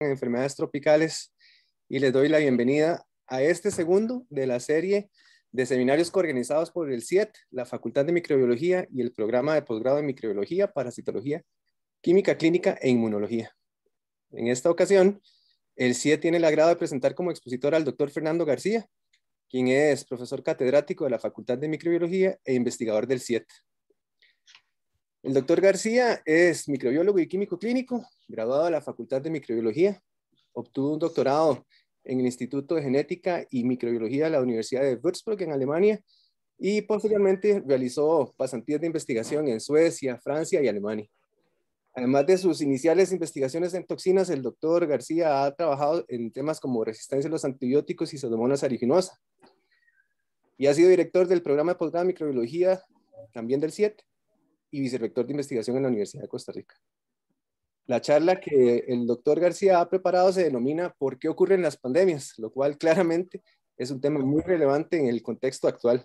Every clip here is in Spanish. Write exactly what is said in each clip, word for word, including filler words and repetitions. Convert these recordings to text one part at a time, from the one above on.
enfermedades tropicales y les doy la bienvenida a este segundo de la serie de seminarios coorganizados por el C I E T, la Facultad de Microbiología y el Programa de Posgrado en Microbiología, Parasitología, Química Clínica e Inmunología. En esta ocasión, el C I E T tiene el agrado de presentar como expositor al doctor Fernando García, quien es profesor catedrático de la Facultad de Microbiología e investigador del C I E T. El doctor García es microbiólogo y químico clínico, graduado de la Facultad de Microbiología. Obtuvo un doctorado en el Instituto de Genética y Microbiología de la Universidad de Würzburg en Alemania y posteriormente realizó pasantías de investigación en Suecia, Francia y Alemania. Además de sus iniciales investigaciones en toxinas, el doctor García ha trabajado en temas como resistencia a los antibióticos y Pseudomonas aeruginosa. Y ha sido director del programa de posgrado de microbiología, también del C I E T, y vicerrector de investigación en la Universidad de Costa Rica. La charla que el doctor García ha preparado se denomina ¿Por qué ocurren las pandemias?, lo cual claramente es un tema muy relevante en el contexto actual.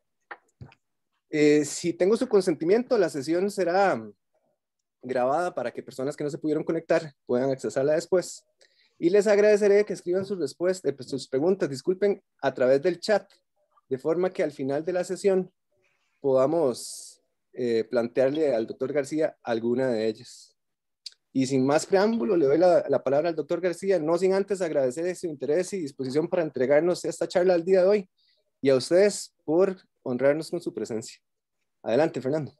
Eh, si tengo su consentimiento, la sesión será grabada para que personas que no se pudieron conectar puedan accesarla después. Y les agradeceré que escriban sus respuestas, sus preguntas, disculpen, a través del chat, de forma que al final de la sesión podamos eh, plantearle al doctor García alguna de ellas. Y sin más preámbulo, le doy la, la palabra al doctor García, no sin antes agradecer su interés y disposición para entregarnos esta charla al día de hoy, y a ustedes por honrarnos con su presencia. Adelante, Fernando.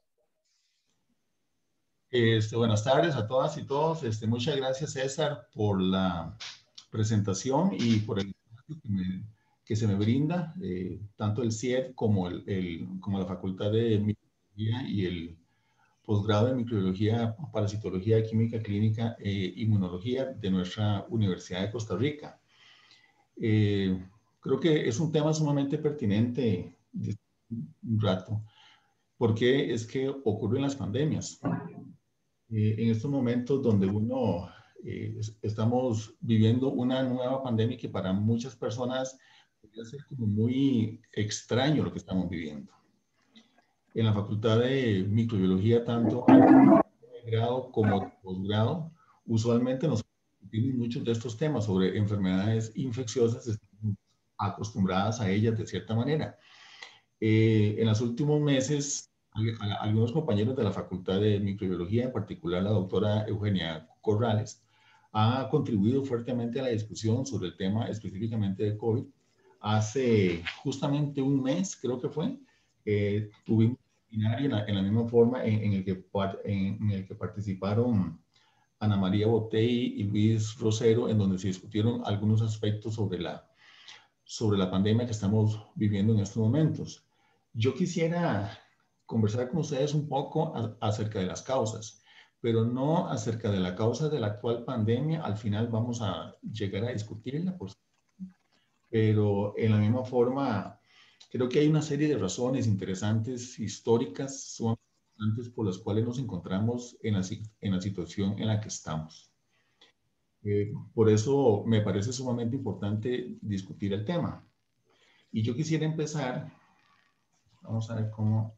Este, buenas tardes a todas y todos. Este, muchas gracias, César, por la presentación y por el espacio que, me, que se me brinda, eh, tanto el C I E T como, el, el, como la Facultad de Microbiología y el posgrado de Microbiología, Parasitología, Química Clínica e Inmunología de nuestra Universidad de Costa Rica. Eh, creo que es un tema sumamente pertinente de un rato, porque es que ocurren las pandemias. Eh, en estos momentos donde uno eh, estamos viviendo una nueva pandemia que para muchas personas puede ser como muy extraño lo que estamos viviendo. En la Facultad de Microbiología, tanto de grado como de posgrado, usualmente nos discutimos muchos de estos temas sobre enfermedades infecciosas, estamos acostumbradas a ellas de cierta manera. Eh, en los últimos meses, algunos compañeros de la Facultad de Microbiología, en particular la doctora Eugenia Corrales, ha contribuido fuertemente a la discusión sobre el tema específicamente de COVID. Hace justamente un mes, creo que fue, eh, tuvimos un seminario en la, en la misma forma en, en, el que, en, en el que participaron Ana María Botey y Luis Rosero, en donde se discutieron algunos aspectos sobre la, sobre la pandemia que estamos viviendo en estos momentos. Yo quisiera conversar con ustedes un poco a, acerca de las causas, pero no acerca de la causa de la actual pandemia. Al final vamos a llegar a discutirla, por pero en la misma forma, creo que hay una serie de razones interesantes, históricas, son importantes por las cuales nos encontramos en la, en la situación en la que estamos. Eh, por eso me parece sumamente importante discutir el tema. Y yo quisiera empezar, vamos a ver cómo,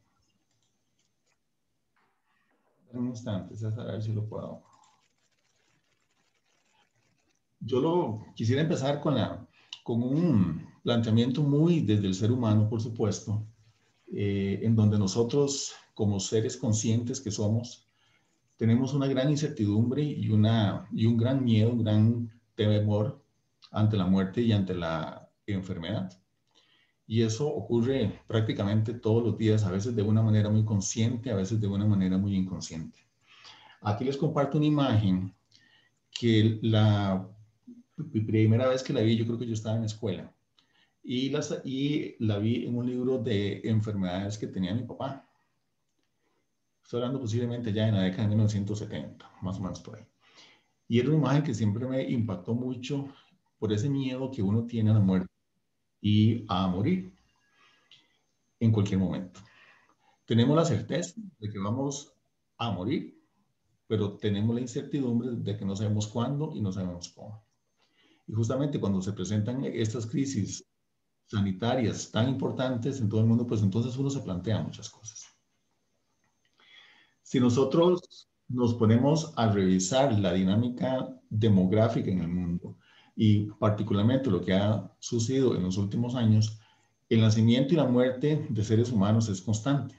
un instante, César, a ver si lo puedo. Yo lo quisiera empezar con, la, con un planteamiento muy desde el ser humano, por supuesto, eh, en donde nosotros, como seres conscientes que somos, tenemos una gran incertidumbre y, una, y un gran miedo, un gran temor ante la muerte y ante la enfermedad. Y eso ocurre prácticamente todos los días, a veces de una manera muy consciente, a veces de una manera muy inconsciente. Aquí les comparto una imagen que la primera vez que la vi, yo creo que yo estaba en la escuela, y, las, y la vi en un libro de enfermedades que tenía mi papá. Estoy hablando posiblemente ya en la década de mil novecientos setenta, más o menos por ahí. Y era una imagen que siempre me impactó mucho por ese miedo que uno tiene a la muerte y a morir en cualquier momento. Tenemos la certeza de que vamos a morir, pero tenemos la incertidumbre de que no sabemos cuándo y no sabemos cómo. Y justamente cuando se presentan estas crisis sanitarias tan importantes en todo el mundo, pues entonces uno se plantea muchas cosas. Si nosotros nos ponemos a revisar la dinámica demográfica en el mundo y particularmente lo que ha sucedido en los últimos años, el nacimiento y la muerte de seres humanos es constante.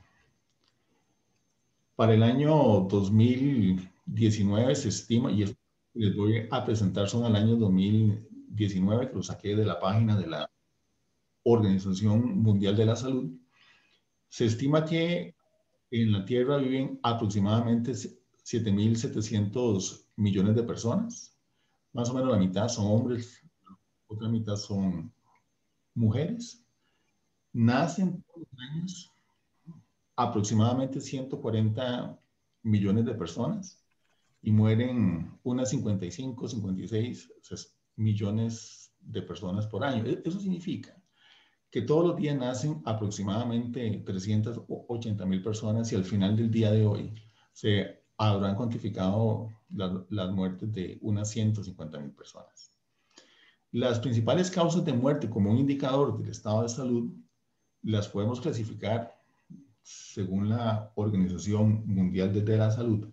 Para el año dos mil diecinueve se estima, y esto les voy a presentar son el año dos mil diecinueve, que lo saqué de la página de la Organización Mundial de la Salud, se estima que en la Tierra viven aproximadamente siete mil setecientos millones de personas. Más o menos la mitad son hombres, otra mitad son mujeres. Nacen todos los años aproximadamente ciento cuarenta millones de personas y mueren unas cincuenta y cinco, cincuenta y seis millones de personas por año. Eso significa que todos los días nacen aproximadamente trescientas ochenta mil personas y al final del día de hoy se habrán cuantificado la, las muertes de unas ciento cincuenta mil personas. Las principales causas de muerte como un indicador del estado de salud las podemos clasificar según la Organización Mundial de la Salud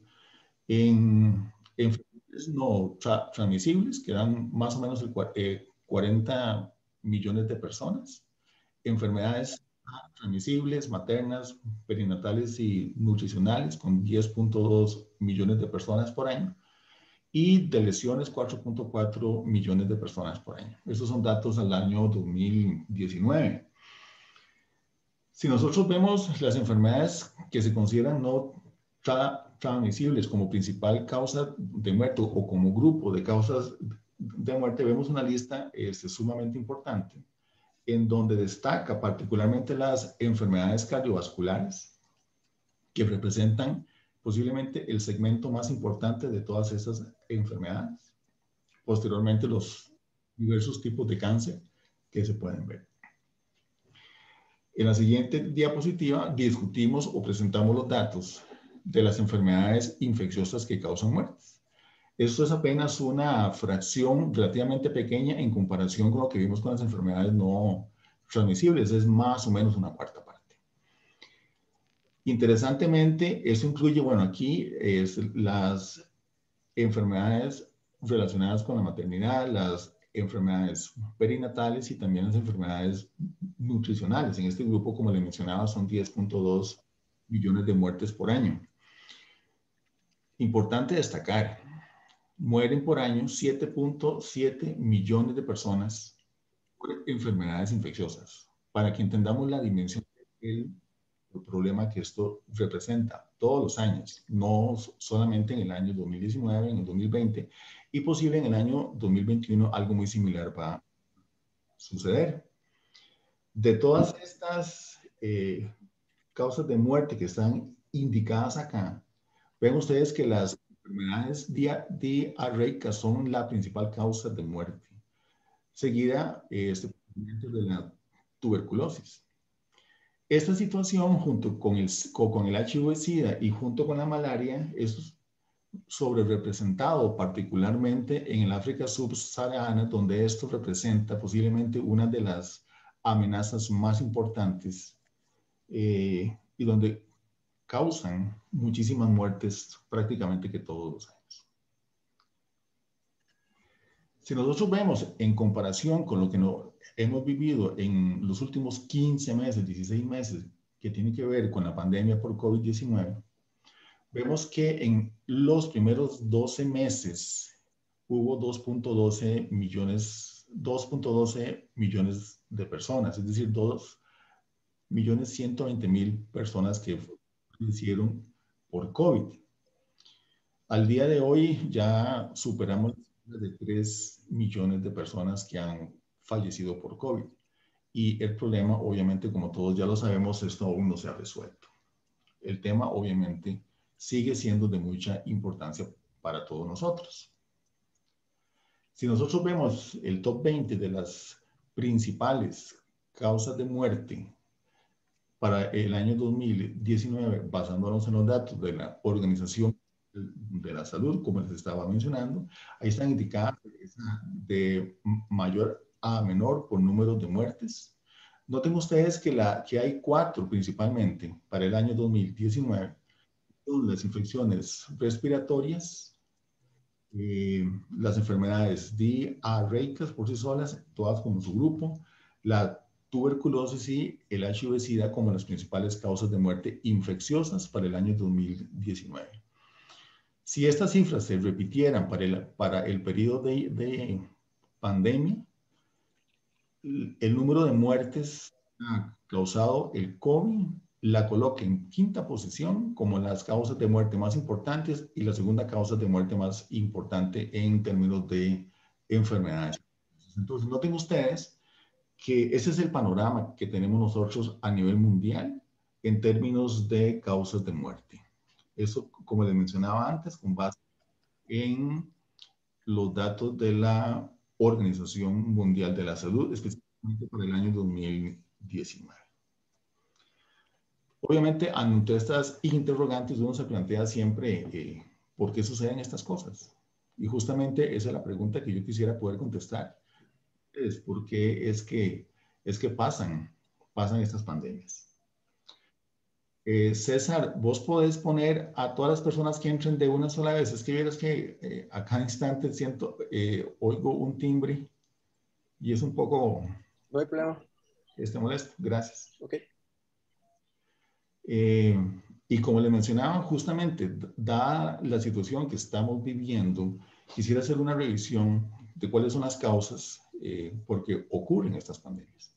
en enfermedades no tra transmisibles, que dan más o menos el, eh, cuarenta millones de personas, enfermedades transmisibles, maternas, perinatales y nutricionales, con diez punto dos millones de personas por año, y de lesiones, cuatro punto cuatro millones de personas por año. Estos son datos al año dos mil diecinueve. Si nosotros vemos las enfermedades que se consideran no tra transmisibles como principal causa de muerte o como grupo de causas de muerte, vemos una lista este, sumamente importante, en donde destaca particularmente las enfermedades cardiovasculares, que representan posiblemente el segmento más importante de todas estas enfermedades. Posteriormente, los diversos tipos de cáncer que se pueden ver. En la siguiente diapositiva discutimos o presentamos los datos de las enfermedades infecciosas que causan muertes. Esto es apenas una fracción relativamente pequeña en comparación con lo que vimos con las enfermedades no transmisibles, es más o menos una cuarta parte. Interesantemente, esto incluye, bueno, aquí es las enfermedades relacionadas con la maternidad, las enfermedades perinatales y también las enfermedades nutricionales. En este grupo, como le mencionaba, son diez punto dos millones de muertes por año. Importante destacar, mueren por año siete punto siete millones de personas por enfermedades infecciosas. Para que entendamos la dimensión del problema que esto representa todos los años, no solamente en el año dos mil diecinueve, en el dos mil veinte, y posible en el año dos mil veintiuno algo muy similar va a suceder. De todas estas eh, causas de muerte que están indicadas acá, ven ustedes que las enfermedades diarreicas son la principal causa de muerte, seguida este, de la tuberculosis. Esta situación, junto con el, con el H I V-Sida y junto con la malaria, es sobre representado particularmente en el África subsahariana, donde esto representa posiblemente una de las amenazas más importantes eh, y donde causan muchísimas muertes prácticamente que todos los años. Si nosotros vemos en comparación con lo que no, hemos vivido en los últimos quince meses, dieciséis meses, que tiene que ver con la pandemia por COVID diecinueve, vemos que en los primeros doce meses hubo dos punto doce millones, dos punto doce millones de personas, es decir, dos millones ciento veinte mil personas que fallecieron por COVID. Al día de hoy ya superamos de tres millones de personas que han fallecido por COVID. Y el problema, obviamente, como todos ya lo sabemos, esto aún no se ha resuelto. El tema, obviamente, sigue siendo de mucha importancia para todos nosotros. Si nosotros vemos el top veinte de las principales causas de muerte para el año dos mil diecinueve, basándonos en los datos de la Organización de la Salud, como les estaba mencionando, ahí están indicadas de mayor a menor por número de muertes. Noten ustedes que, la, que hay cuatro principalmente para el año dos mil diecinueve, son las infecciones respiratorias, eh, las enfermedades diarreicas por sí solas, todas como su grupo, la tuberculosis y el H I V-Sida como las principales causas de muerte infecciosas para el año dos mil diecinueve. Si estas cifras se repitieran para el, para el periodo de, de pandemia, el número de muertes causado el COVID la coloca en quinta posición como las causas de muerte más importantes y la segunda causa de muerte más importante en términos de enfermedades. Entonces, noten ustedes que ese es el panorama que tenemos nosotros a nivel mundial en términos de causas de muerte. Eso, como les mencionaba antes, con base en los datos de la Organización Mundial de la Salud, específicamente para el año dos mil diecinueve. Obviamente, ante estas interrogantes, uno se plantea siempre eh, por qué suceden estas cosas. Y justamente esa es la pregunta que yo quisiera poder contestar. Es por qué es que, es que pasan, pasan estas pandemias. Eh, César, vos podés poner a todas las personas que entren de una sola vez. Es que vieras que eh, a cada instante siento, eh, oigo un timbre y es un poco... No hay problema. Este molesto. Gracias. Ok. Eh, y como le mencionaba, justamente, dada la situación que estamos viviendo, quisiera hacer una revisión de cuáles son las causas eh, por qué ocurren estas pandemias.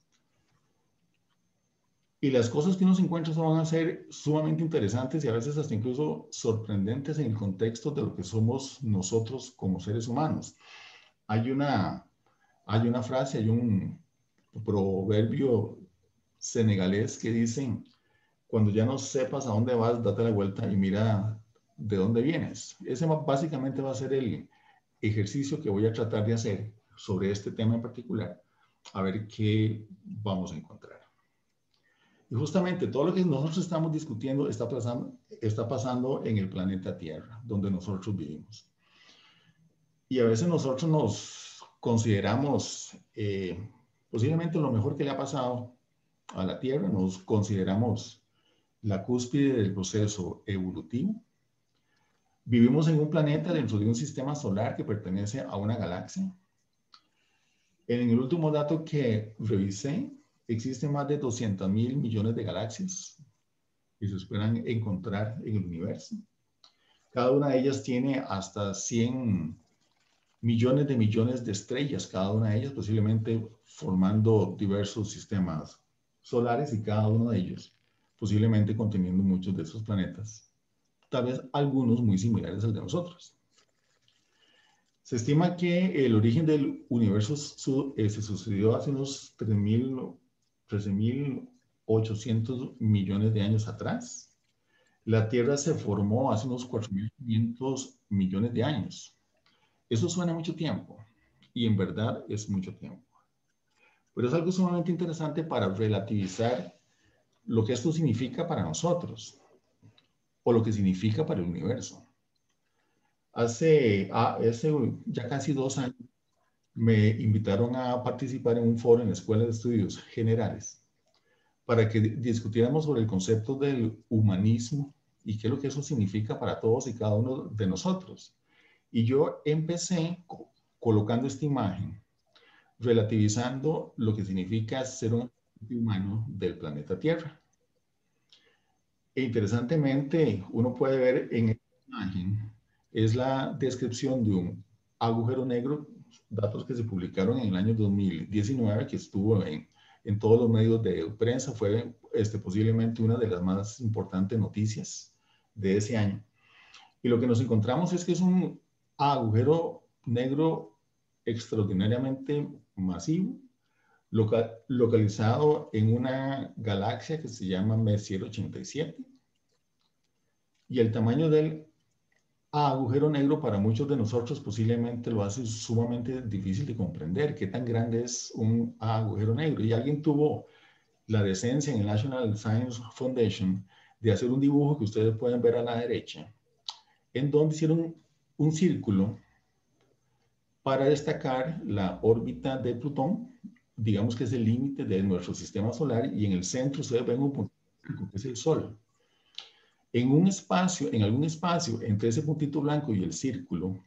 Y las cosas que uno se encuentra van a ser sumamente interesantes y a veces hasta incluso sorprendentes en el contexto de lo que somos nosotros como seres humanos. Hay una, hay una frase, hay un proverbio senegalés que dice: cuando ya no sepas a dónde vas, date la vuelta y mira de dónde vienes. Ese básicamente va a ser el ejercicio que voy a tratar de hacer sobre este tema en particular, a ver qué vamos a encontrar. Y justamente todo lo que nosotros estamos discutiendo está pasando, está pasando en el planeta Tierra, donde nosotros vivimos. Y a veces nosotros nos consideramos eh, posiblemente lo mejor que le ha pasado a la Tierra, nos consideramos la cúspide del proceso evolutivo. Vivimos en un planeta dentro de un sistema solar que pertenece a una galaxia. En el último dato que revisé, existen más de doscientos mil millones de galaxias que se esperan encontrar en el universo. Cada una de ellas tiene hasta cien millones de millones de estrellas, cada una de ellas posiblemente formando diversos sistemas solares y cada uno de ellos posiblemente conteniendo muchos de esos planetas, tal vez algunos muy similares al de nosotros. Se estima que el origen del universo su, eh, se sucedió hace unos trece mil ochocientos millones de años atrás. La Tierra se formó hace unos cuatro mil quinientos millones de años. Eso suena mucho tiempo, y en verdad es mucho tiempo. Pero es algo sumamente interesante para relativizar lo que esto significa para nosotros, o lo que significa para el universo. Hace, ah, hace ya casi dos años me invitaron a participar en un foro en la Escuela de Estudios Generales para que discutiéramos sobre el concepto del humanismo y qué es lo que eso significa para todos y cada uno de nosotros. Y yo empecé co colocando esta imagen, relativizando lo que significa ser un humano del planeta Tierra. E interesantemente, uno puede ver en esta imagen, es la descripción de un agujero negro, datos que se publicaron en el año dos mil diecinueve, que estuvo en, en todos los medios de prensa, fue este, posiblemente una de las más importantes noticias de ese año. Y lo que nos encontramos es que es un agujero negro extraordinariamente masivo, local, localizado en una galaxia que se llama Messier ochenta y siete. Y el tamaño del agujero negro para muchos de nosotros posiblemente lo hace sumamente difícil de comprender. ¿Qué tan grande es un agujero negro? Y alguien tuvo la decencia en el National Science Foundation de hacer un dibujo que ustedes pueden ver a la derecha, en donde hicieron un círculo para destacar la órbita de Plutón, digamos que es el límite de nuestro sistema solar, y en el centro ustedes ven un punto que es el Sol. En un espacio, en algún espacio entre ese puntito blanco y el círculo,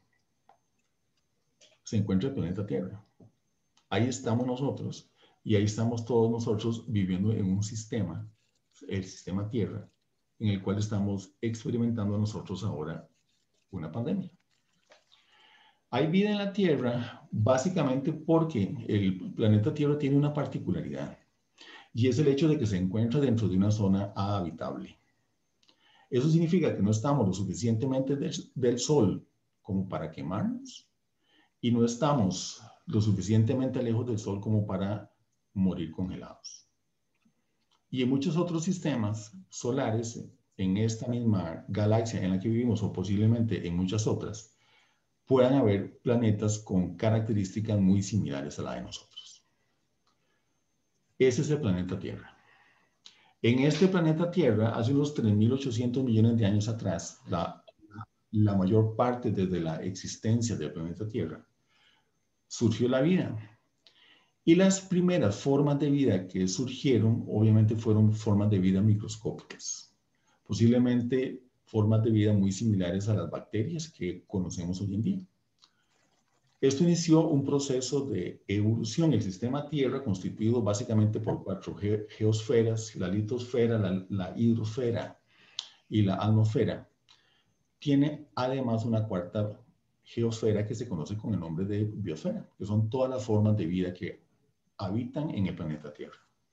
se encuentra el planeta Tierra. Ahí estamos nosotros y ahí estamos todos nosotros viviendo en un sistema, el sistema Tierra, en el cual estamos experimentando nosotros ahora una pandemia. Hay vida en la Tierra básicamente porque el planeta Tierra tiene una particularidad y es el hecho de que se encuentra dentro de una zona habitable. Eso significa que no estamos lo suficientemente del, del Sol como para quemarnos y no estamos lo suficientemente lejos del Sol como para morir congelados. Y en muchos otros sistemas solares, en esta misma galaxia en la que vivimos o posiblemente en muchas otras, puedan haber planetas con características muy similares a la de nosotros. Ese es el planeta Tierra. En este planeta Tierra, hace unos tres mil ochocientos millones de años atrás, la, la mayor parte desde la existencia del planeta Tierra, surgió la vida. Y las primeras formas de vida que surgieron, obviamente, fueron formas de vida microscópicas. Posiblemente formas de vida muy similares a las bacterias que conocemos hoy en día. Esto inició un proceso de evolución. El sistema Tierra, constituido básicamente por cuatro ge geosferas, la litosfera, la, la hidrosfera y la atmósfera, tiene además una cuarta geosfera que se conoce con el nombre de biosfera, que son todas las formas de vida que habitan en el planeta Tierra.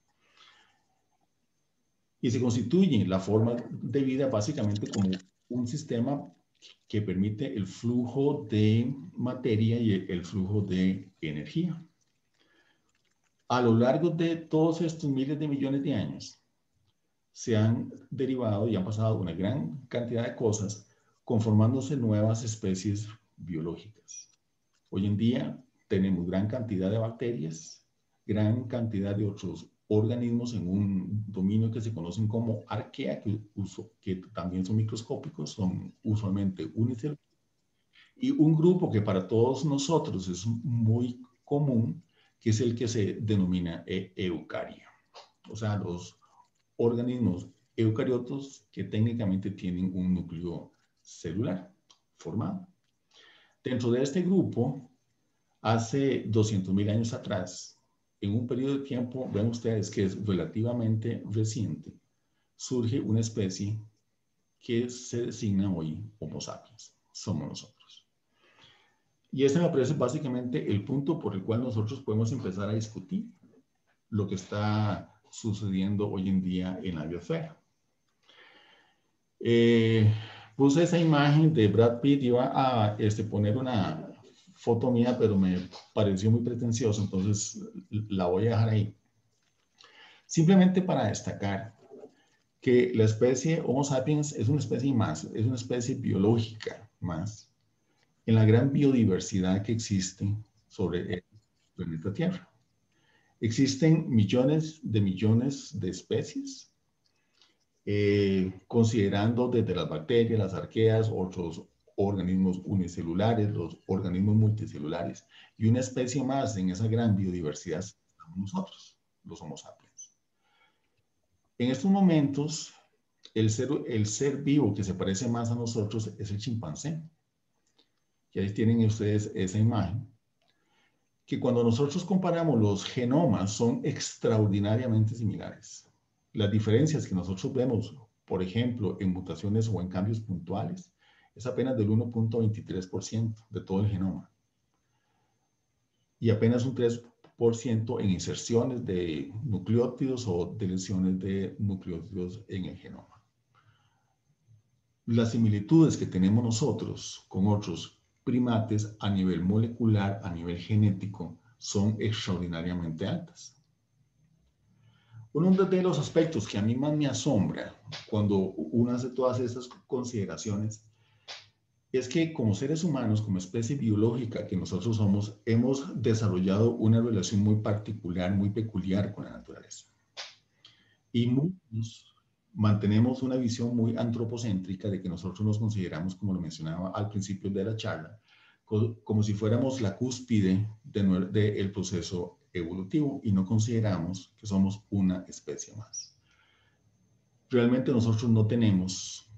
Y se constituye la forma de vida básicamente como un sistema que permite el flujo de materia y el flujo de energía. A lo largo de todos estos miles de millones de años, se han derivado y han pasado una gran cantidad de cosas, conformándose nuevas especies biológicas. Hoy en día tenemos gran cantidad de bacterias, gran cantidad de otros organismos en un dominio que se conocen como arquea, que, uso, que también son microscópicos, son usualmente unicelulares, y un grupo que para todos nosotros es muy común, que es el que se denomina eucaria, o sea, los organismos eucariotos que técnicamente tienen un núcleo celular formado. Dentro de este grupo, hace doscientos mil años atrás, en un periodo de tiempo, ven ustedes que es relativamente reciente, surge una especie que se designa hoy Homo sapiens. Somos nosotros. Y este me parece básicamente el punto por el cual nosotros podemos empezar a discutir lo que está sucediendo hoy en día en la biosfera. Eh, puse esa imagen de Brad Pitt, iba a este, poner una foto mía, pero me pareció muy pretencioso, entonces la voy a dejar ahí. Simplemente para destacar que la especie Homo sapiens es una especie más, es una especie biológica más, en la gran biodiversidad que existe sobre el planeta Tierra. Existen millones de millones de especies, eh, considerando desde las bacterias, las arqueas, otros organismos unicelulares, los organismos multicelulares, y una especie más en esa gran biodiversidad estamos nosotros, los Homo sapiens. En estos momentos, el ser, el ser vivo que se parece más a nosotros es el chimpancé. Y ahí tienen ustedes esa imagen, que cuando nosotros comparamos los genomas son extraordinariamente similares. Las diferencias que nosotros vemos, por ejemplo, en mutaciones o en cambios puntuales, es apenas del uno punto veintitrés por ciento de todo el genoma. Y apenas un tres por ciento en inserciones de nucleótidos o deleciones de nucleótidos en el genoma. Las similitudes que tenemos nosotros con otros primates a nivel molecular, a nivel genético, son extraordinariamente altas. Uno de los aspectos que a mí más me asombra cuando uno hace todas estas consideraciones es que como seres humanos, como especie biológica que nosotros somos, hemos desarrollado una relación muy particular, muy peculiar con la naturaleza. Y muchos mantenemos una visión muy antropocéntrica de que nosotros nos consideramos, como lo mencionaba al principio de la charla, como si fuéramos la cúspide del de de proceso evolutivo y no consideramos que somos una especie más. Realmente nosotros no tenemos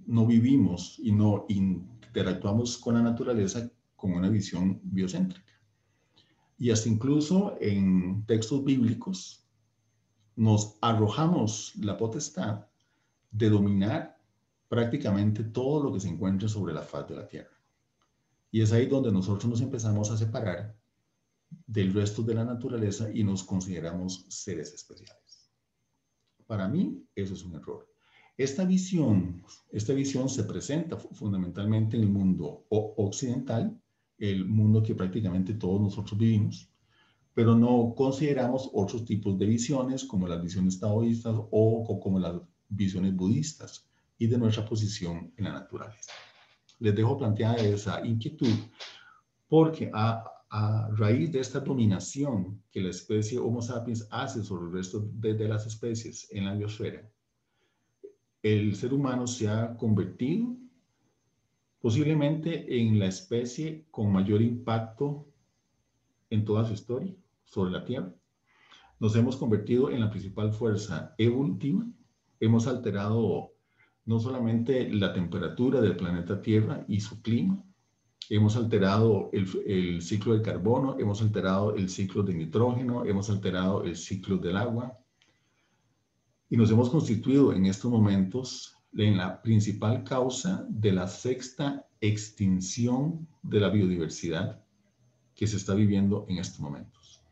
no vivimos y no interactuamos con la naturaleza con una visión biocéntrica. Y hasta incluso en textos bíblicos nos arrojamos la potestad de dominar prácticamente todo lo que se encuentre sobre la faz de la tierra. Y es ahí donde nosotros nos empezamos a separar del resto de la naturaleza y nos consideramos seres especiales. Para mí, eso es un error. Esta visión, esta visión se presenta fundamentalmente en el mundo occidental, el mundo que prácticamente todos nosotros vivimos, pero no consideramos otros tipos de visiones como las visiones taoístas o como las visiones budistas y de nuestra posición en la naturaleza. Les dejo planteada esa inquietud porque a, a raíz de esta dominación que la especie Homo sapiens hace sobre el resto de, de las especies en la biosfera, el ser humano se ha convertido posiblemente en la especie con mayor impacto en toda su historia sobre la Tierra. Nos hemos convertido en la principal fuerza evolutiva. Hemos alterado no solamente la temperatura del planeta Tierra y su clima, hemos alterado el, el ciclo del carbono, hemos alterado el ciclo de nitrógeno, hemos alterado el ciclo del agua y nos hemos constituido en estos momentos en la principal causa de la sexta extinción de la biodiversidad que se está viviendo en estos momentos.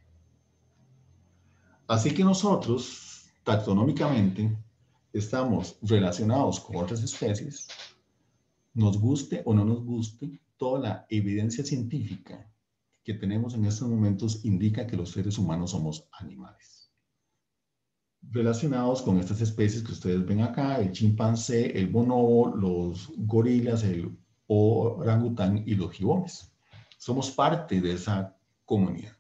Así que nosotros, taxonómicamente, estamos relacionados con otras especies, nos guste o no nos guste, toda la evidencia científica que tenemos en estos momentos indica que los seres humanos somos animales relacionados con estas especies que ustedes ven acá, el chimpancé, el bonobo, los gorilas, el orangután y los gibones. Somos parte de esa comunidad.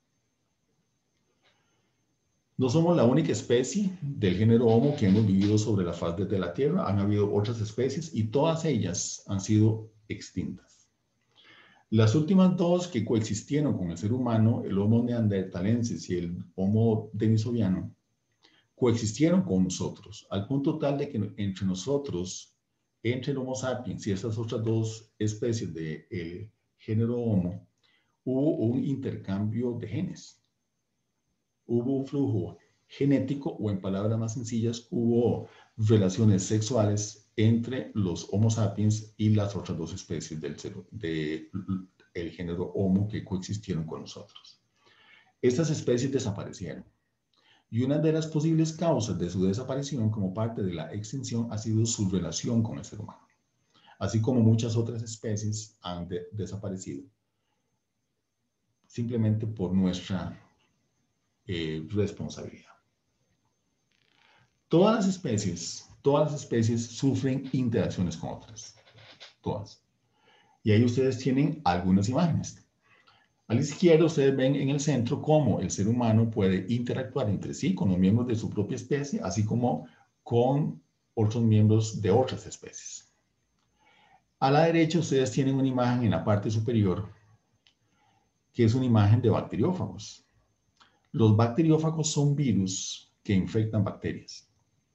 No somos la única especie del género Homo que hemos vivido sobre la faz de la Tierra. Han habido otras especies y todas ellas han sido extintas. Las últimas dos que coexistieron con el ser humano, el Homo neanderthalensis y el Homo denisovantiano, coexistieron con nosotros, al punto tal de que entre nosotros, entre el Homo sapiens y estas otras dos especies del de género Homo, hubo un intercambio de genes. Hubo un flujo genético, o en palabras más sencillas, hubo relaciones sexuales entre los Homo sapiens y las otras dos especies del de, el género Homo que coexistieron con nosotros. Estas especies desaparecieron. Y una de las posibles causas de su desaparición como parte de la extinción ha sido su relación con el ser humano, así como muchas otras especies han de desaparecido, simplemente por nuestra eh, responsabilidad. Todas las especies, todas las especies sufren interacciones con otras, todas. Y ahí ustedes tienen algunas imágenes. A la izquierda ustedes ven en el centro cómo el ser humano puede interactuar entre sí con los miembros de su propia especie, así como con otros miembros de otras especies. A la derecha ustedes tienen una imagen en la parte superior que es una imagen de bacteriófagos. Los bacteriófagos son virus que infectan bacterias.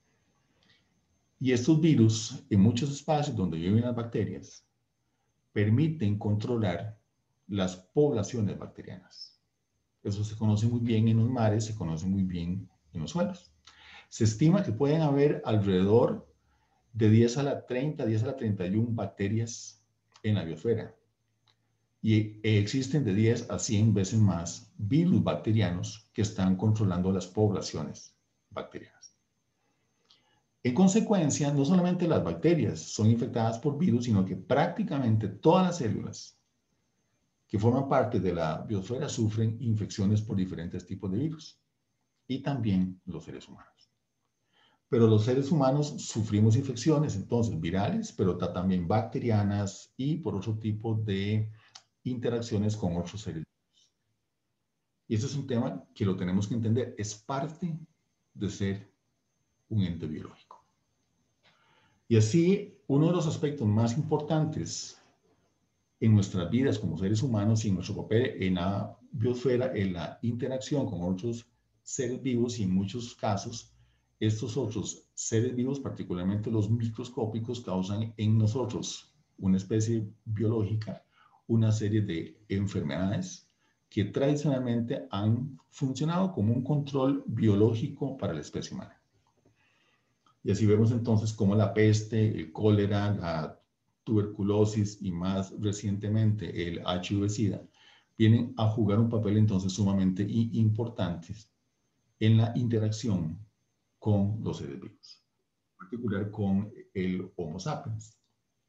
Y estos virus, en muchos espacios donde viven las bacterias, permiten controlar las poblaciones bacterianas. Eso se conoce muy bien en los mares, se conoce muy bien en los suelos. Se estima que pueden haber alrededor de diez a la treinta, diez a la treinta y una bacterias en la biosfera. Y existen de diez a cien veces más virus bacterianos que están controlando las poblaciones bacterianas. En consecuencia, no solamente las bacterias son infectadas por virus, sino que prácticamente todas las células que forman parte de la biosfera sufren infecciones por diferentes tipos de virus, y también los seres humanos. Pero los seres humanos sufrimos infecciones, entonces, virales, pero también bacterianas y por otro tipo de interacciones con otros seres vivos. Y este es un tema que lo tenemos que entender, es parte de ser un ente biológico. Y así, uno de los aspectos más importantes en nuestras vidas como seres humanos y en nuestro papel en la biosfera, en la interacción con otros seres vivos y en muchos casos estos otros seres vivos, particularmente los microscópicos, causan en nosotros, una especie biológica, una serie de enfermedades que tradicionalmente han funcionado como un control biológico para la especie humana. Y así vemos entonces cómo la peste, el cólera, la tuberculosis y más recientemente el H I V-Sida vienen a jugar un papel entonces sumamente importante en la interacción con los seres vivos, en particular con el Homo sapiens.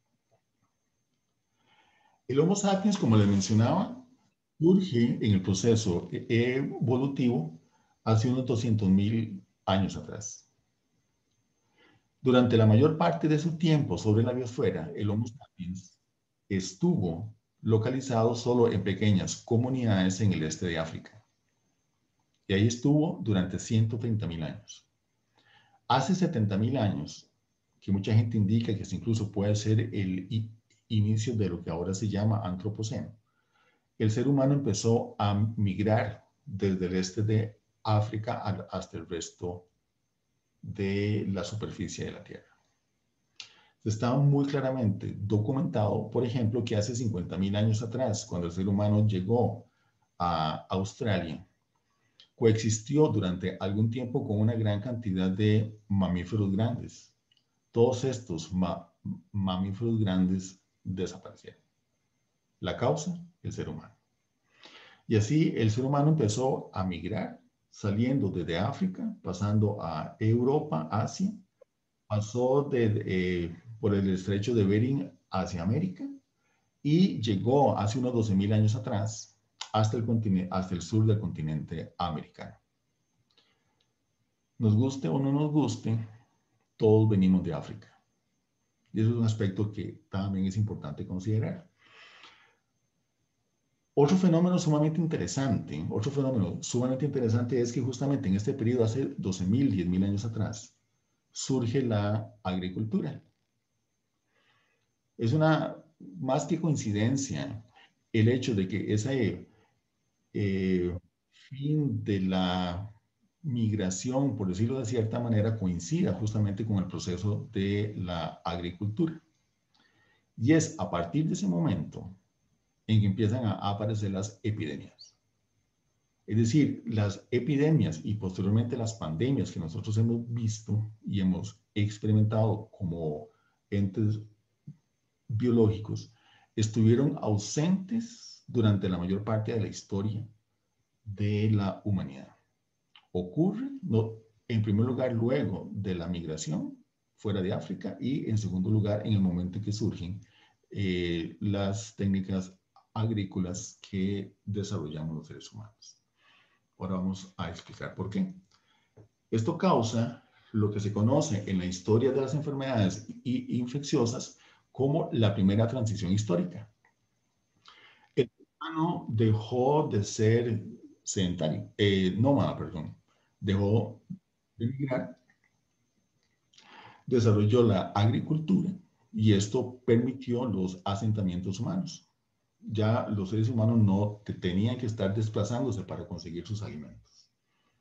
El Homo sapiens, como les mencionaba, surge en el proceso evolutivo hace unos doscientos mil años atrás. Durante la mayor parte de su tiempo sobre la biosfera, el Homo sapiens estuvo localizado solo en pequeñas comunidades en el este de África. Y ahí estuvo durante ciento treinta mil años. Hace setenta mil años, que mucha gente indica que incluso puede ser el inicio de lo que ahora se llama antropoceno, el ser humano empezó a migrar desde el este de África hasta el resto de la superficie de la Tierra. Está muy claramente documentado, por ejemplo, que hace cincuenta mil años atrás, cuando el ser humano llegó a Australia, coexistió durante algún tiempo con una gran cantidad de mamíferos grandes. Todos estos ma mamíferos grandes desaparecieron. La causa, el ser humano. Y así el ser humano empezó a migrar, saliendo desde África, pasando a Europa, Asia, pasó de, eh, por el estrecho de Bering hacia América y llegó hace unos doce mil años atrás hasta el, hasta el sur del continente americano. Nos guste o no nos guste, todos venimos de África. Y eso es un aspecto que también es importante considerar. Otro fenómeno sumamente interesante, otro fenómeno sumamente interesante es que justamente en este periodo, hace doce mil, diez mil años atrás, surge la agricultura. Es una, más que coincidencia, el hecho de que ese eh, fin de la migración, por decirlo de cierta manera, coincida justamente con el proceso de la agricultura. Y es a partir de ese momento en que empiezan a aparecer las epidemias. Es decir, las epidemias y posteriormente las pandemias que nosotros hemos visto y hemos experimentado como entes biológicos, estuvieron ausentes durante la mayor parte de la historia de la humanidad. Ocurre, no, en primer lugar, luego de la migración fuera de África y en segundo lugar, en el momento en que surgen eh, las técnicas agrícolas que desarrollamos los seres humanos. Ahora vamos a explicar por qué. Esto causa lo que se conoce en la historia de las enfermedades infecciosas como la primera transición histórica. El humano dejó de ser sedentario, eh, nómada, perdón, dejó de migrar, desarrolló la agricultura y esto permitió los asentamientos humanos. Ya los seres humanos no tenían que estar desplazándose para conseguir sus alimentos.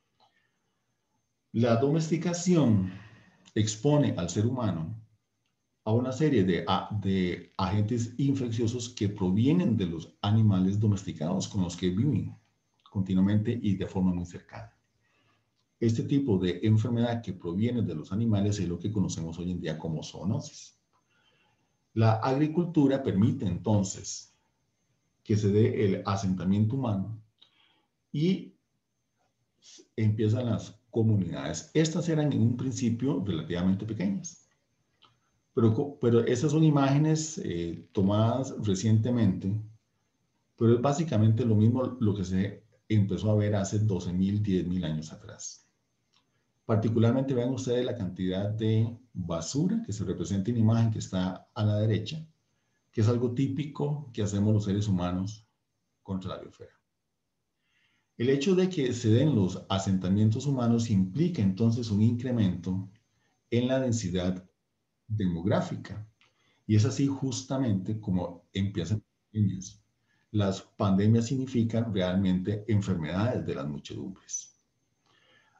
La domesticación expone al ser humano a una serie de, de agentes infecciosos que provienen de los animales domesticados con los que viven continuamente y de forma muy cercana. Este tipo de enfermedad que proviene de los animales es lo que conocemos hoy en día como zoonosis. La agricultura permite entonces que se dé el asentamiento humano y empiezan las comunidades. Estas eran en un principio relativamente pequeñas, pero, pero estas son imágenes eh, tomadas recientemente, pero es básicamente lo mismo lo que se empezó a ver hace doce mil, diez mil años atrás. Particularmente vean ustedes la cantidad de basura que se representa en la imagen que está a la derecha, que es algo típico que hacemos los seres humanos contra la biosfera. El hecho de que se den los asentamientos humanos implica entonces un incremento en la densidad demográfica. Y es así justamente como empiezan pandemias. Las pandemias significan realmente enfermedades de las muchedumbres.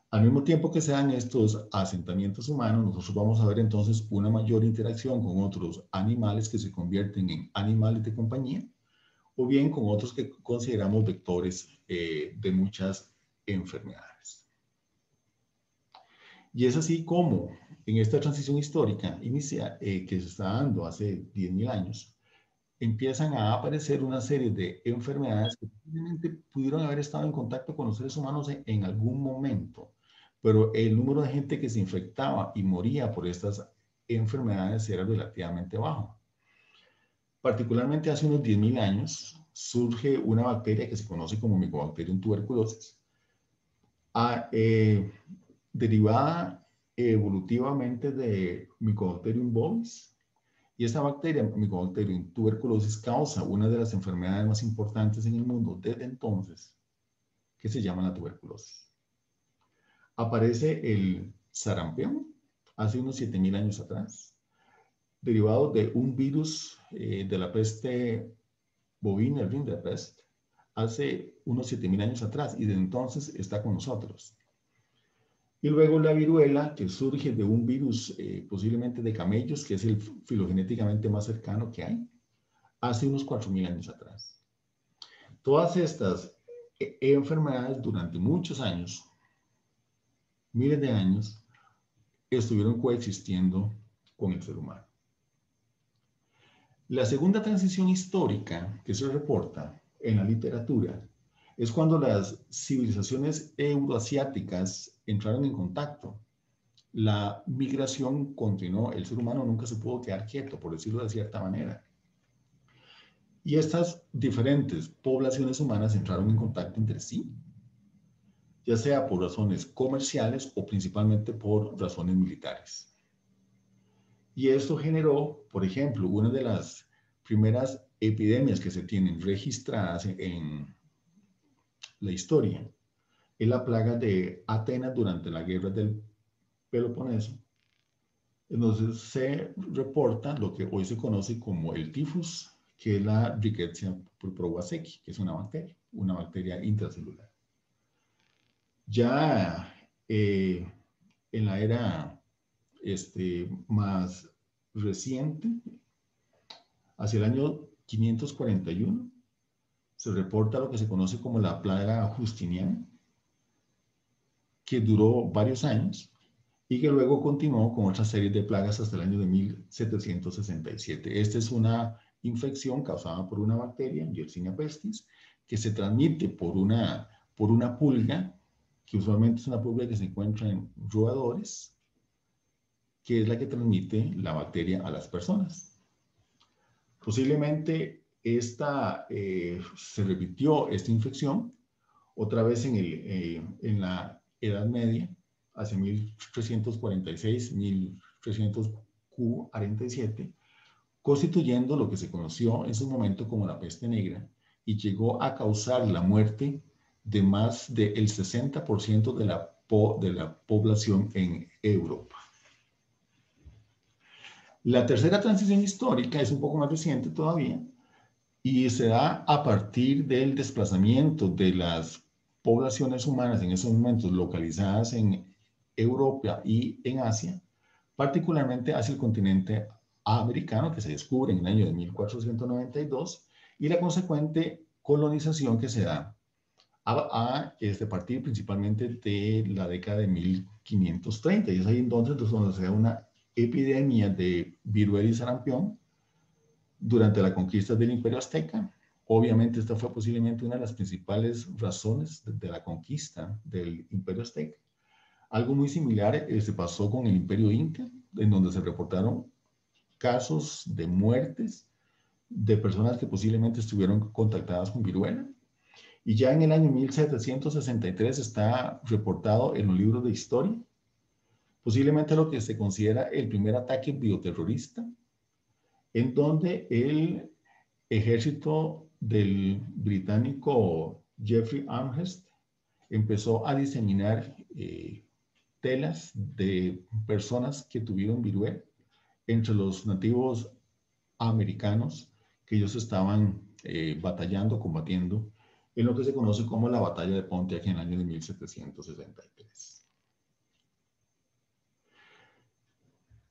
Al mismo tiempo que se dan estos asentamientos humanos, nosotros vamos a ver entonces una mayor interacción con otros animales que se convierten en animales de compañía, o bien con otros que consideramos vectores eh, de muchas enfermedades. Y es así como en esta transición histórica inicial eh, que se está dando hace diez mil años, empiezan a aparecer una serie de enfermedades que posiblemente pudieron haber estado en contacto con los seres humanos en, en algún momento, pero el número de gente que se infectaba y moría por estas enfermedades era relativamente bajo. Particularmente hace unos diez mil años surge una bacteria que se conoce como Mycobacterium tuberculosis, a, eh, derivada evolutivamente de Mycobacterium bovis. Y esta bacteria, Mycobacterium tuberculosis, causa una de las enfermedades más importantes en el mundo desde entonces, que se llama la tuberculosis. Aparece el sarampión hace unos siete mil años atrás, derivado de un virus eh, de la peste bovina, el Rinderpest, hace unos siete mil años atrás, y desde entonces está con nosotros. Y luego la viruela, que surge de un virus eh, posiblemente de camellos, que es el filogenéticamente más cercano que hay, hace unos cuatro mil años atrás. Todas estas eh, enfermedades durante muchos años, miles de años, estuvieron coexistiendo con el ser humano. La segunda transición histórica que se reporta en la literatura es cuando las civilizaciones euroasiáticas entraron en contacto. La migración continuó, el ser humano nunca se pudo quedar quieto, por decirlo de cierta manera. Y estas diferentes poblaciones humanas entraron en contacto entre sí, ya sea por razones comerciales o principalmente por razones militares. Y esto generó, por ejemplo, una de las primeras epidemias que se tienen registradas en la historia, es la plaga de Atenas durante la guerra del Peloponeso. Entonces se reporta lo que hoy se conoce como el tifus, que es la Rickettsia purpura-Waseki, que es una bacteria, una bacteria intracelular. Ya eh, en la era este, más reciente, hacia el año quinientos cuarenta y uno, se reporta lo que se conoce como la plaga justiniana, que duró varios años y que luego continuó con otra serie de plagas hasta el año de mil setecientos sesenta y siete. Esta es una infección causada por una bacteria, Yersinia pestis, que se transmite por una, por una pulga, que usualmente es una pulga que se encuentra en roedores, que es la que transmite la bacteria a las personas. Posiblemente esta, eh, se repitió esta infección otra vez en, el, eh, en la Edad Media, hacia mil trescientos cuarenta y seis a mil trescientos cuarenta y siete, constituyendo lo que se conoció en su momento como la peste negra, y llegó a causar la muerte de más del sesenta por ciento de la, po de la población en Europa. La tercera transición histórica es un poco más reciente todavía, y se da a partir del desplazamiento de las poblaciones humanas en esos momentos localizadas en Europa y en Asia, particularmente hacia el continente americano, que se descubre en el año de mil cuatrocientos noventa y dos, y la consecuente colonización que se da a, a este partir principalmente de la década de mil quinientos treinta, y es ahí entonces donde se da una epidemia de viruela y sarampión durante la conquista del Imperio Azteca. Obviamente esta fue posiblemente una de las principales razones de, de la conquista del Imperio Azteca. Algo muy similar eh, se pasó con el Imperio Inca, en donde se reportaron casos de muertes de personas que posiblemente estuvieron contactadas con viruela. Y ya en el año mil setecientos sesenta y tres está reportado en los libros de historia, posiblemente lo que se considera el primer ataque bioterrorista, en donde el ejército del británico Jeffrey Amherst empezó a diseminar eh, telas de personas que tuvieron viruela entre los nativos americanos que ellos estaban eh, batallando, combatiendo en lo que se conoce como la batalla de Pontiac en el año de mil setecientos sesenta y tres.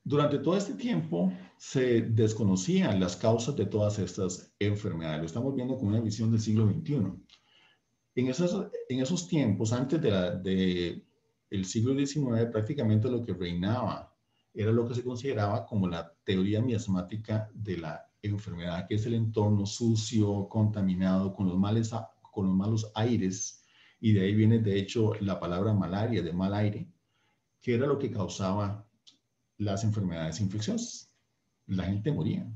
Durante todo este tiempo se desconocían las causas de todas estas enfermedades. Lo estamos viendo con una visión del siglo veintiuno. En esos, en esos tiempos, antes del de el siglo diecinueve, prácticamente lo que reinaba era lo que se consideraba como la teoría miasmática de la enfermedad, que es el entorno sucio, contaminado, con los, males, con los malos aires, y de ahí viene de hecho la palabra malaria, de mal aire, que era lo que causaba las enfermedades infecciosas. La gente moría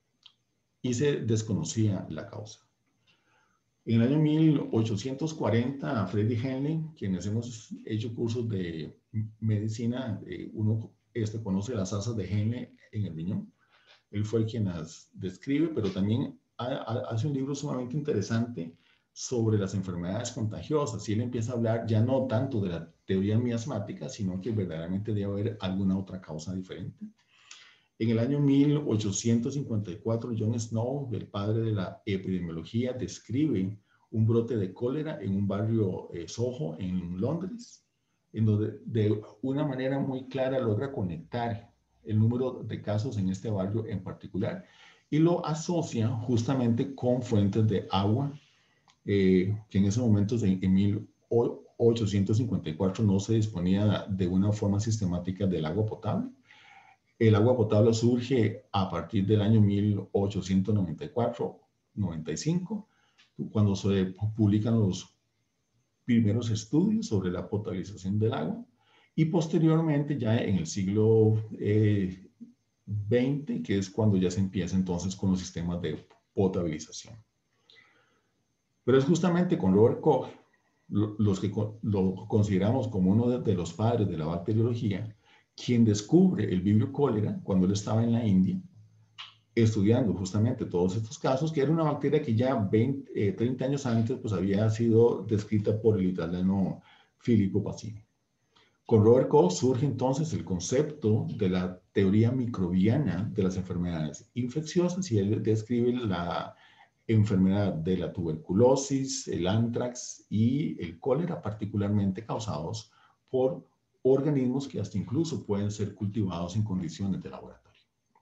y se desconocía la causa. En el año mil ochocientos cuarenta, Freddy Henley, quienes hemos hecho cursos de medicina, eh, uno este, conoce las asas de Henle en el riñón. Él fue quien las describe, pero también ha, ha, hace un libro sumamente interesante sobre las enfermedades contagiosas. Y él empieza a hablar ya no tanto de la teoría miasmática, sino que verdaderamente debe haber alguna otra causa diferente. En el año mil ochocientos cincuenta y cuatro, John Snow, el padre de la epidemiología, describe un brote de cólera en un barrio eh, Soho, en Londres, en donde de una manera muy clara logra conectar el número de casos en este barrio en particular y lo asocia justamente con fuentes de agua, eh, que en esos momentos, en, en mil ochocientos cincuenta y cuatro, no se disponía de una forma sistemática del agua potable. El agua potable surge a partir del año mil ochocientos noventa y cuatro noventa y cinco, cuando se publican los primeros estudios sobre la potabilización del agua, y posteriormente ya en el siglo eh, veinte, que es cuando ya se empieza entonces con los sistemas de potabilización. Pero es justamente con Robert Koch, los que lo consideramos como uno de los padres de la bacteriología, quien descubre el Vibrio cólera cuando él estaba en la India, estudiando justamente todos estos casos, que era una bacteria que ya veinte, eh, treinta años antes pues, había sido descrita por el italiano Filippo Passini. Con Robert Koch surge entonces el concepto de la teoría microbiana de las enfermedades infecciosas, y él describe la enfermedad de la tuberculosis, el anthrax y el cólera, particularmente causados por organismos que hasta incluso pueden ser cultivados en condiciones de laboratorio.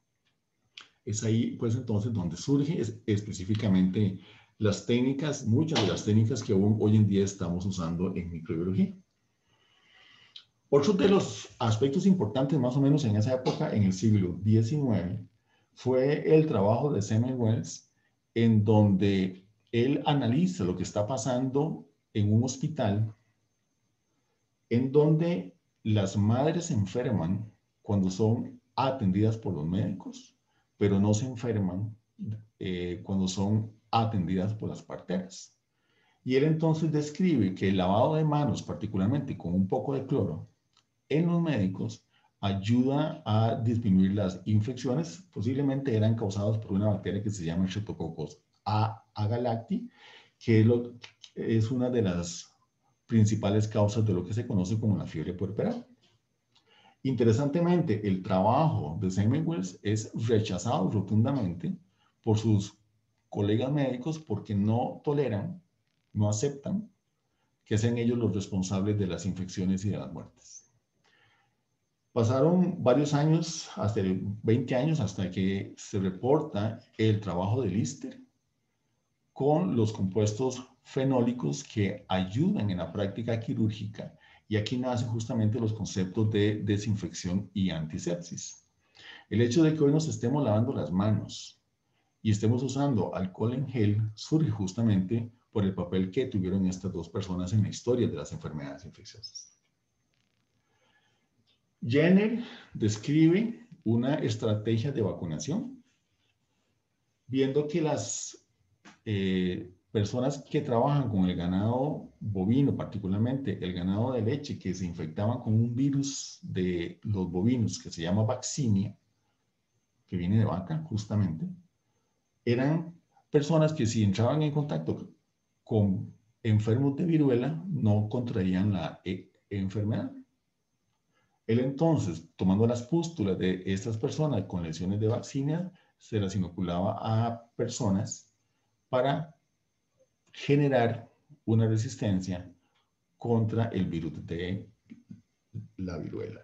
Es ahí, pues, entonces, donde surgen específicamente las técnicas, muchas de las técnicas que aún hoy en día estamos usando en microbiología. Otro de los aspectos importantes, más o menos en esa época, en el siglo diecinueve, fue el trabajo de Semmelweis, en donde él analiza lo que está pasando en un hospital, en donde las madres se enferman cuando son atendidas por los médicos, pero no se enferman eh, cuando son atendidas por las parteras. Y él entonces describe que el lavado de manos, particularmente con un poco de cloro, en los médicos ayuda a disminuir las infecciones. Posiblemente eran causadas por una bacteria que se llama Streptococcus agalacti, que es, lo, es una de las principales causas de lo que se conoce como la fiebre puerperal. Interesantemente, el trabajo de Semmelweis es rechazado rotundamente por sus colegas médicos porque no toleran, no aceptan que sean ellos los responsables de las infecciones y de las muertes. Pasaron varios años, hasta veinte años, hasta que se reporta el trabajo de Lister con los compuestos fenólicos que ayudan en la práctica quirúrgica, y aquí nacen justamente los conceptos de desinfección y antisepsis. El hecho de que hoy nos estemos lavando las manos y estemos usando alcohol en gel surge justamente por el papel que tuvieron estas dos personas en la historia de las enfermedades infecciosas. Jenner describe una estrategia de vacunación, viendo que las eh, personas que trabajan con el ganado bovino, particularmente el ganado de leche, que se infectaban con un virus de los bovinos que se llama vaccinia, que viene de vaca justamente, eran personas que si entraban en contacto con enfermos de viruela no contraían la e enfermedad. Él entonces, tomando las pústulas de estas personas con lesiones de vaccinia, se las inoculaba a personas para generar una resistencia contra el virus de la viruela.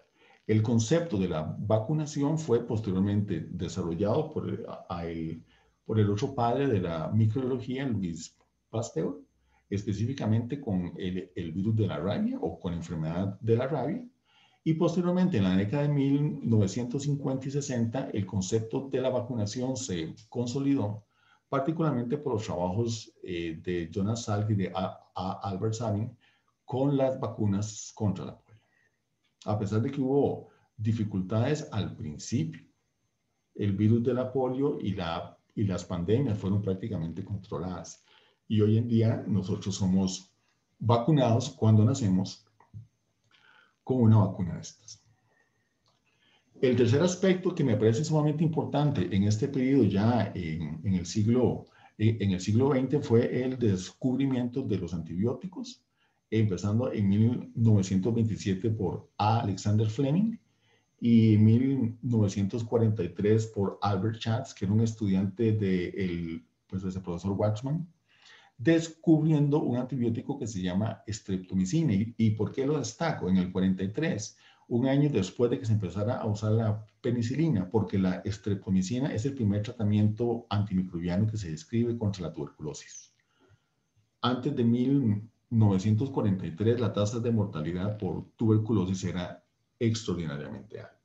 El concepto de la vacunación fue posteriormente desarrollado por el, a el, por el otro padre de la microbiología, Louis Pasteur, específicamente con el, el virus de la rabia o con la enfermedad de la rabia. Y posteriormente, en la década de mil novecientos cincuenta y sesenta, el concepto de la vacunación se consolidó, particularmente por los trabajos eh, de Jonas Salk y de a, a Albert Sabin con las vacunas contra la polio. A pesar de que hubo dificultades al principio, el virus de la polio y, la, y las pandemias fueron prácticamente controladas. Y hoy en día nosotros somos vacunados cuando nacemos con una vacuna de estas. El tercer aspecto que me parece sumamente importante en este periodo ya en, en, el, siglo, en el siglo veinte fue el descubrimiento de los antibióticos, empezando en mil novecientos veintisiete por A. Alexander Fleming y en mil novecientos cuarenta y tres por Albert Schatz, que era un estudiante de el, pues, de ese profesor Waxman, descubriendo un antibiótico que se llama streptomicina. ¿Y, y por qué lo destaco? En el cuarenta y tres, un año después de que se empezara a usar la penicilina, porque la streptomicina es el primer tratamiento antimicrobiano que se describe contra la tuberculosis. Antes de mil novecientos cuarenta y tres, la tasa de mortalidad por tuberculosis era extraordinariamente alta.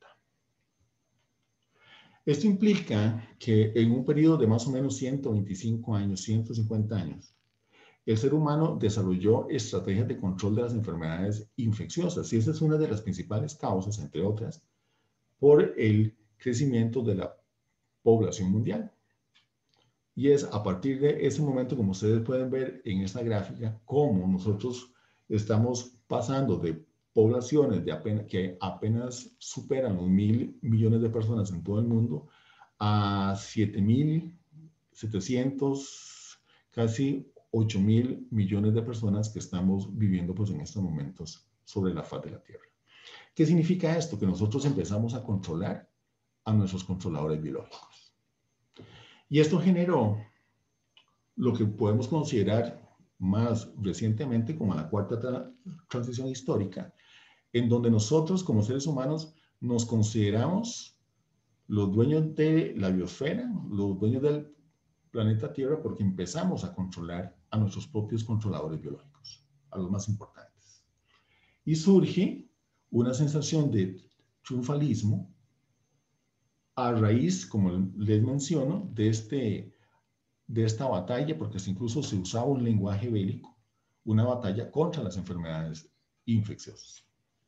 Esto implica que en un periodo de más o menos ciento veinticinco años, ciento cincuenta años, el ser humano desarrolló estrategias de control de las enfermedades infecciosas y esa es una de las principales causas, entre otras, por el crecimiento de la población mundial. Y es a partir de ese momento, como ustedes pueden ver en esta gráfica, cómo nosotros estamos pasando de poblaciones de apenas, que apenas superan los mil millones de personas en todo el mundo a siete mil setecientos, casi ocho mil millones de personas que estamos viviendo pues, en estos momentos sobre la faz de la Tierra. ¿Qué significa esto? Que nosotros empezamos a controlar a nuestros controladores biológicos. Y esto generó lo que podemos considerar más recientemente como la cuarta tra transición histórica, en donde nosotros como seres humanos nos consideramos los dueños de la biosfera, los dueños del planeta Tierra, porque empezamos a controlar a nuestros propios controladores biológicos, a los más importantes. Y surge una sensación de triunfalismo a raíz, como les menciono, de, este, de esta batalla, porque incluso se usaba un lenguaje bélico, una batalla contra las enfermedades infecciosas.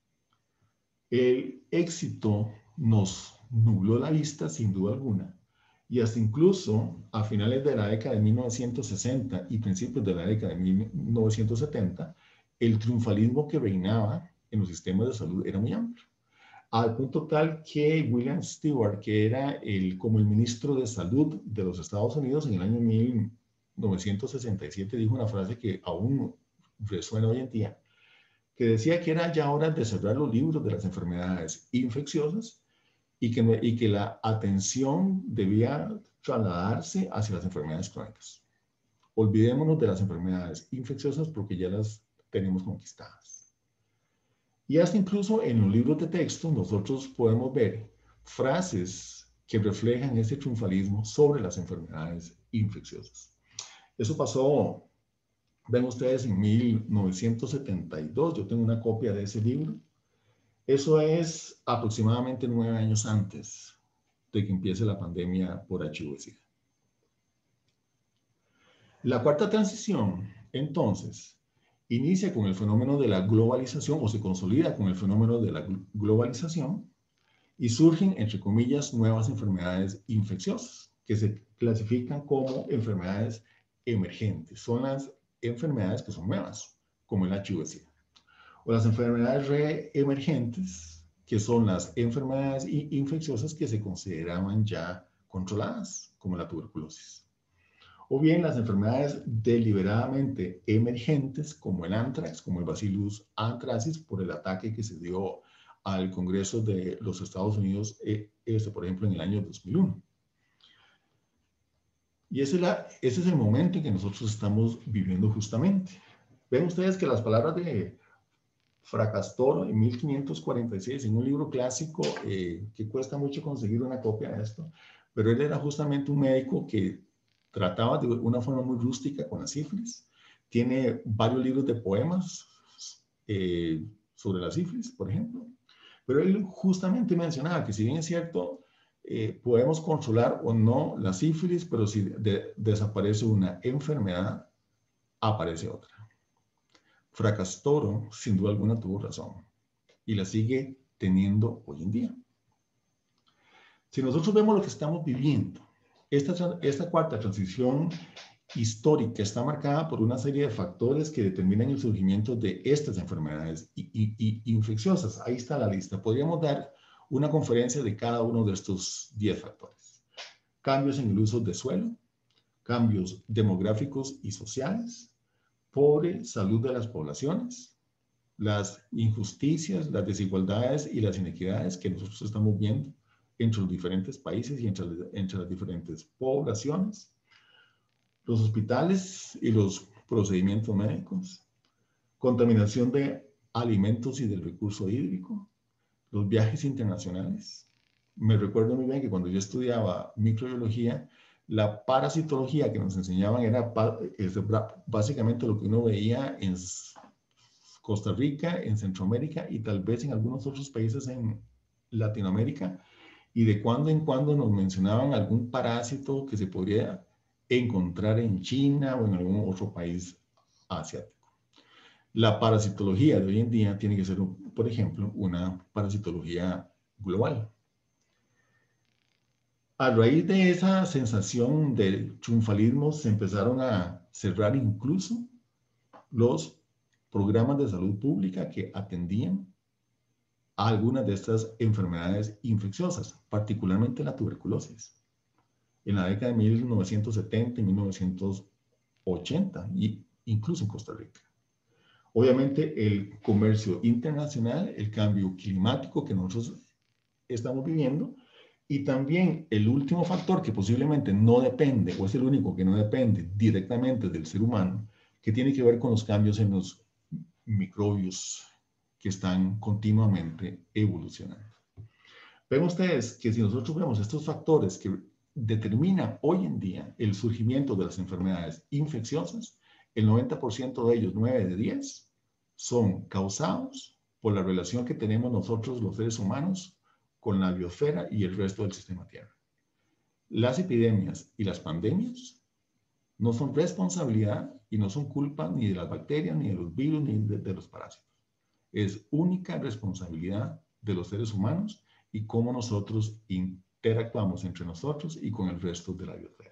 El éxito nos nubló la vista, sin duda alguna, y hasta incluso a finales de la década de mil novecientos sesenta y principios de la década de mil novecientos setenta, el triunfalismo que reinaba en los sistemas de salud era muy amplio. Al punto tal que William Stewart, que era el, como el ministro de Salud de los Estados Unidos en el año mil novecientos sesenta y siete, dijo una frase que aún resuena hoy en día, que decía que era ya hora de cerrar los libros de las enfermedades infecciosas y que, y que la atención debía trasladarse hacia las enfermedades crónicas. Olvidémonos de las enfermedades infecciosas porque ya las tenemos conquistadas. Y hasta incluso en los libros de texto nosotros podemos ver frases que reflejan ese triunfalismo sobre las enfermedades infecciosas. Eso pasó, ven ustedes, en mil novecientos setenta y dos, yo tengo una copia de ese libro. Eso es aproximadamente nueve años antes de que empiece la pandemia por H I V SIDA. La cuarta transición, entonces, inicia con el fenómeno de la globalización o se consolida con el fenómeno de la globalización y surgen, entre comillas, nuevas enfermedades infecciosas que se clasifican como enfermedades emergentes. Son las enfermedades que son nuevas, como el H I V SIDA. O las enfermedades reemergentes, que son las enfermedades infecciosas que se consideraban ya controladas, como la tuberculosis. O bien las enfermedades deliberadamente emergentes, como el anthrax, como el Bacillus anthracis, por el ataque que se dio al Congreso de los Estados Unidos, este, por ejemplo, en el año dos mil uno. Y ese es, la, ese es el momento en que nosotros estamos viviendo justamente. Ven ustedes que las palabras de Fracastoro en mil quinientos cuarenta y seis, en un libro clásico eh, que cuesta mucho conseguir una copia de esto, pero él era justamente un médico que trataba de una forma muy rústica con la sífilis. Tiene varios libros de poemas eh, sobre la sífilis, por ejemplo, pero él justamente mencionaba que si bien es cierto, eh, podemos controlar o no la sífilis, pero si de, desaparece una enfermedad, aparece otra. Fracastoro, sin duda alguna, tuvo razón y la sigue teniendo hoy en día. Si nosotros vemos lo que estamos viviendo, esta, esta cuarta transición histórica está marcada por una serie de factores que determinan el surgimiento de estas enfermedades y, y, y infecciosas. Ahí está la lista. Podríamos dar una conferencia de cada uno de estos diez factores. Cambios en el uso de suelo, cambios demográficos y sociales, pobre salud de las poblaciones, las injusticias, las desigualdades y las inequidades que nosotros estamos viendo entre los diferentes países y entre, entre las diferentes poblaciones, los hospitales y los procedimientos médicos, contaminación de alimentos y del recurso hídrico, los viajes internacionales. Me recuerdo muy bien que cuando yo estudiaba microbiología, la parasitología que nos enseñaban era básicamente lo que uno veía en Costa Rica, en Centroamérica y tal vez en algunos otros países en Latinoamérica, y de cuando en cuando nos mencionaban algún parásito que se podría encontrar en China o en algún otro país asiático. La parasitología de hoy en día tiene que ser, por ejemplo, una parasitología global. A raíz de esa sensación de triunfalismo se empezaron a cerrar incluso los programas de salud pública que atendían a algunas de estas enfermedades infecciosas, particularmente la tuberculosis, en la década de mil novecientos setenta y mil novecientos ochenta, y incluso en Costa Rica. Obviamente el comercio internacional, el cambio climático que nosotros estamos viviendo, y también el último factor que posiblemente no depende, o es el único que no depende directamente del ser humano, que tiene que ver con los cambios en los microbios que están continuamente evolucionando. Ven ustedes que si nosotros vemos estos factores que determinan hoy en día el surgimiento de las enfermedades infecciosas, el noventa por ciento de ellos, nueve de diez, son causados por la relación que tenemos nosotros los seres humanos con la biosfera y el resto del sistema Tierra. Las epidemias y las pandemias no son responsabilidad y no son culpa ni de las bacterias, ni de los virus, ni de, de los parásitos. Es única responsabilidad de los seres humanos y cómo nosotros interactuamos entre nosotros y con el resto de la biosfera.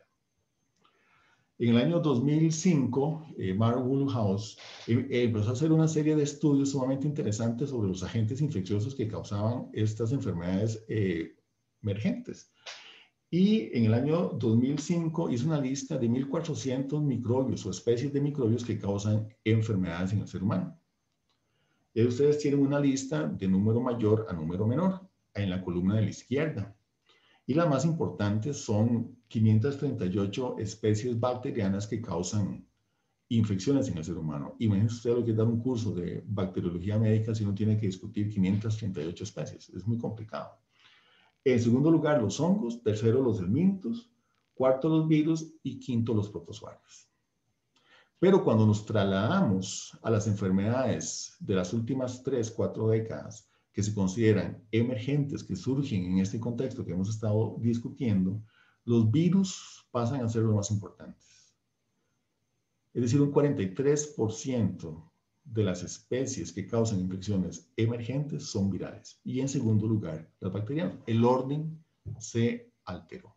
En el año dos mil cinco, eh, Mark Woodhouse eh, empezó a hacer una serie de estudios sumamente interesantes sobre los agentes infecciosos que causaban estas enfermedades eh, emergentes. Y en el año dos mil cinco hizo una lista de mil cuatrocientos microbios o especies de microbios que causan enfermedades en el ser humano. Y ustedes tienen una lista de número mayor a número menor en la columna de la izquierda. Y las más importantes son quinientas treinta y ocho especies bacterianas que causan infecciones en el ser humano. Imagínense usted lo que es dar un curso de bacteriología médica si uno tiene que discutir quinientas treinta y ocho especies. Es muy complicado. En segundo lugar, los hongos. Tercero, los helmintos. Cuarto, los virus. Y quinto, los protozoarios. Pero cuando nos trasladamos a las enfermedades de las últimas tres, cuatro décadas, que se consideran emergentes, que surgen en este contexto que hemos estado discutiendo, los virus pasan a ser los más importantes. Es decir, un cuarenta y tres por ciento de las especies que causan infecciones emergentes son virales. Y en segundo lugar, las bacterianas. El orden se alteró.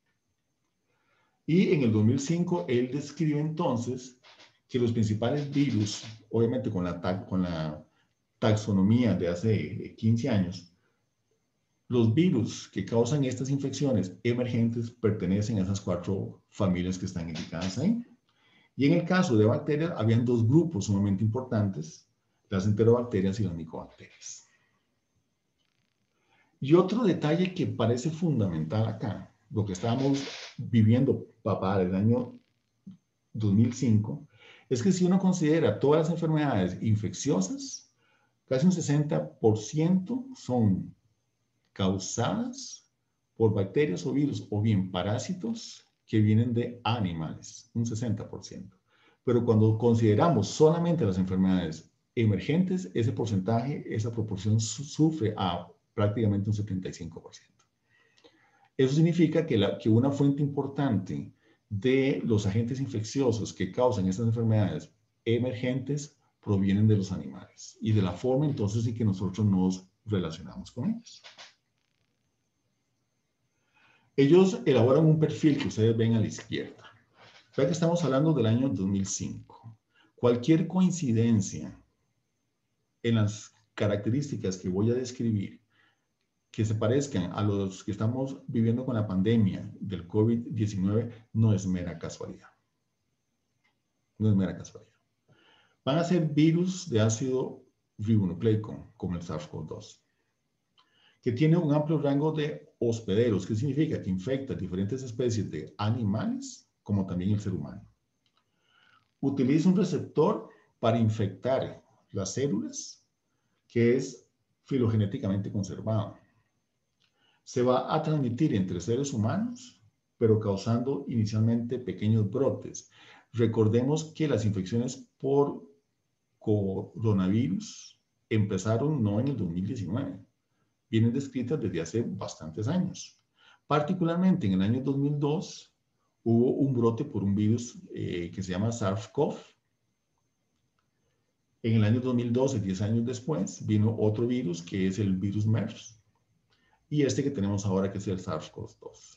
Y en el dos mil cinco, él describe entonces que los principales virus, obviamente con la, con la taxonomía de hace quince años, los virus que causan estas infecciones emergentes pertenecen a esas cuatro familias que están indicadas ahí. Y en el caso de bacterias, habían dos grupos sumamente importantes, las enterobacterias y las micobacterias. Y otro detalle que parece fundamental acá, lo que estábamos viviendo para el año dos mil cinco, es que si uno considera todas las enfermedades infecciosas, Casi un sesenta por ciento son causadas por bacterias o virus o bien parásitos que vienen de animales, un sesenta por ciento. Pero cuando consideramos solamente las enfermedades emergentes, ese porcentaje, esa proporción su sufre a prácticamente un setenta y cinco por ciento. Eso significa que, la, que una fuente importante de los agentes infecciosos que causan estas enfermedades emergentes provienen de los animales y de la forma entonces en que nosotros nos relacionamos con ellos. Ellos elaboran un perfil que ustedes ven a la izquierda. Vean que estamos hablando del año dos mil cinco. Cualquier coincidencia en las características que voy a describir que se parezcan a los que estamos viviendo con la pandemia del COVID diecinueve no es mera casualidad. No es mera casualidad. Van a ser virus de ácido ribonucleico, como el SARS CoV dos, que tiene un amplio rango de hospederos, que significa que infecta diferentes especies de animales, como también el ser humano. Utiliza un receptor para infectar las células, que es filogenéticamente conservado. Se va a transmitir entre seres humanos, pero causando inicialmente pequeños brotes. Recordemos que las infecciones por coronavirus empezaron no en el dos mil diecinueve, vienen descritas desde hace bastantes años. Particularmente en el año dos mil dos hubo un brote por un virus eh, que se llama SARS CoV. En el año dos mil doce, diez años después, vino otro virus que es el virus MERS. Y este que tenemos ahora, que es el SARS CoV dos.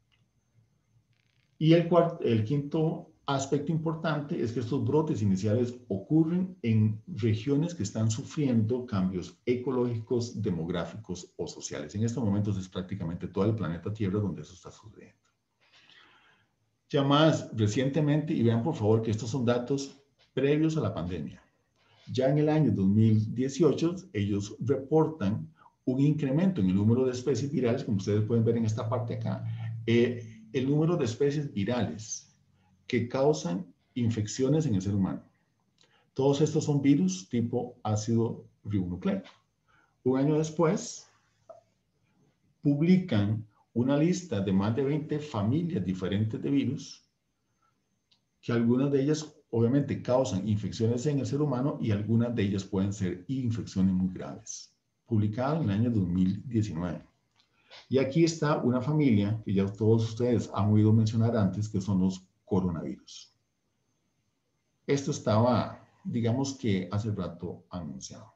Y el, cuarto, el quinto aspecto importante es que estos brotes iniciales ocurren en regiones que están sufriendo cambios ecológicos, demográficos o sociales. En estos momentos es prácticamente todo el planeta Tierra donde eso está sucediendo. Ya más recientemente, y vean por favor que estos son datos previos a la pandemia. Ya en el año dos mil dieciocho, ellos reportan un incremento en el número de especies virales, como ustedes pueden ver en esta parte acá, eh, el número de especies virales que causan infecciones en el ser humano. Todos estos son virus tipo ácido ribonucleico. Un año después, publican una lista de más de veinte familias diferentes de virus, que algunas de ellas obviamente causan infecciones en el ser humano y algunas de ellas pueden ser infecciones muy graves. Publicado en el año dos mil diecinueve. Y aquí está una familia que ya todos ustedes han oído mencionar antes, que son los coronavirus. Esto estaba, digamos que hace rato anunciado.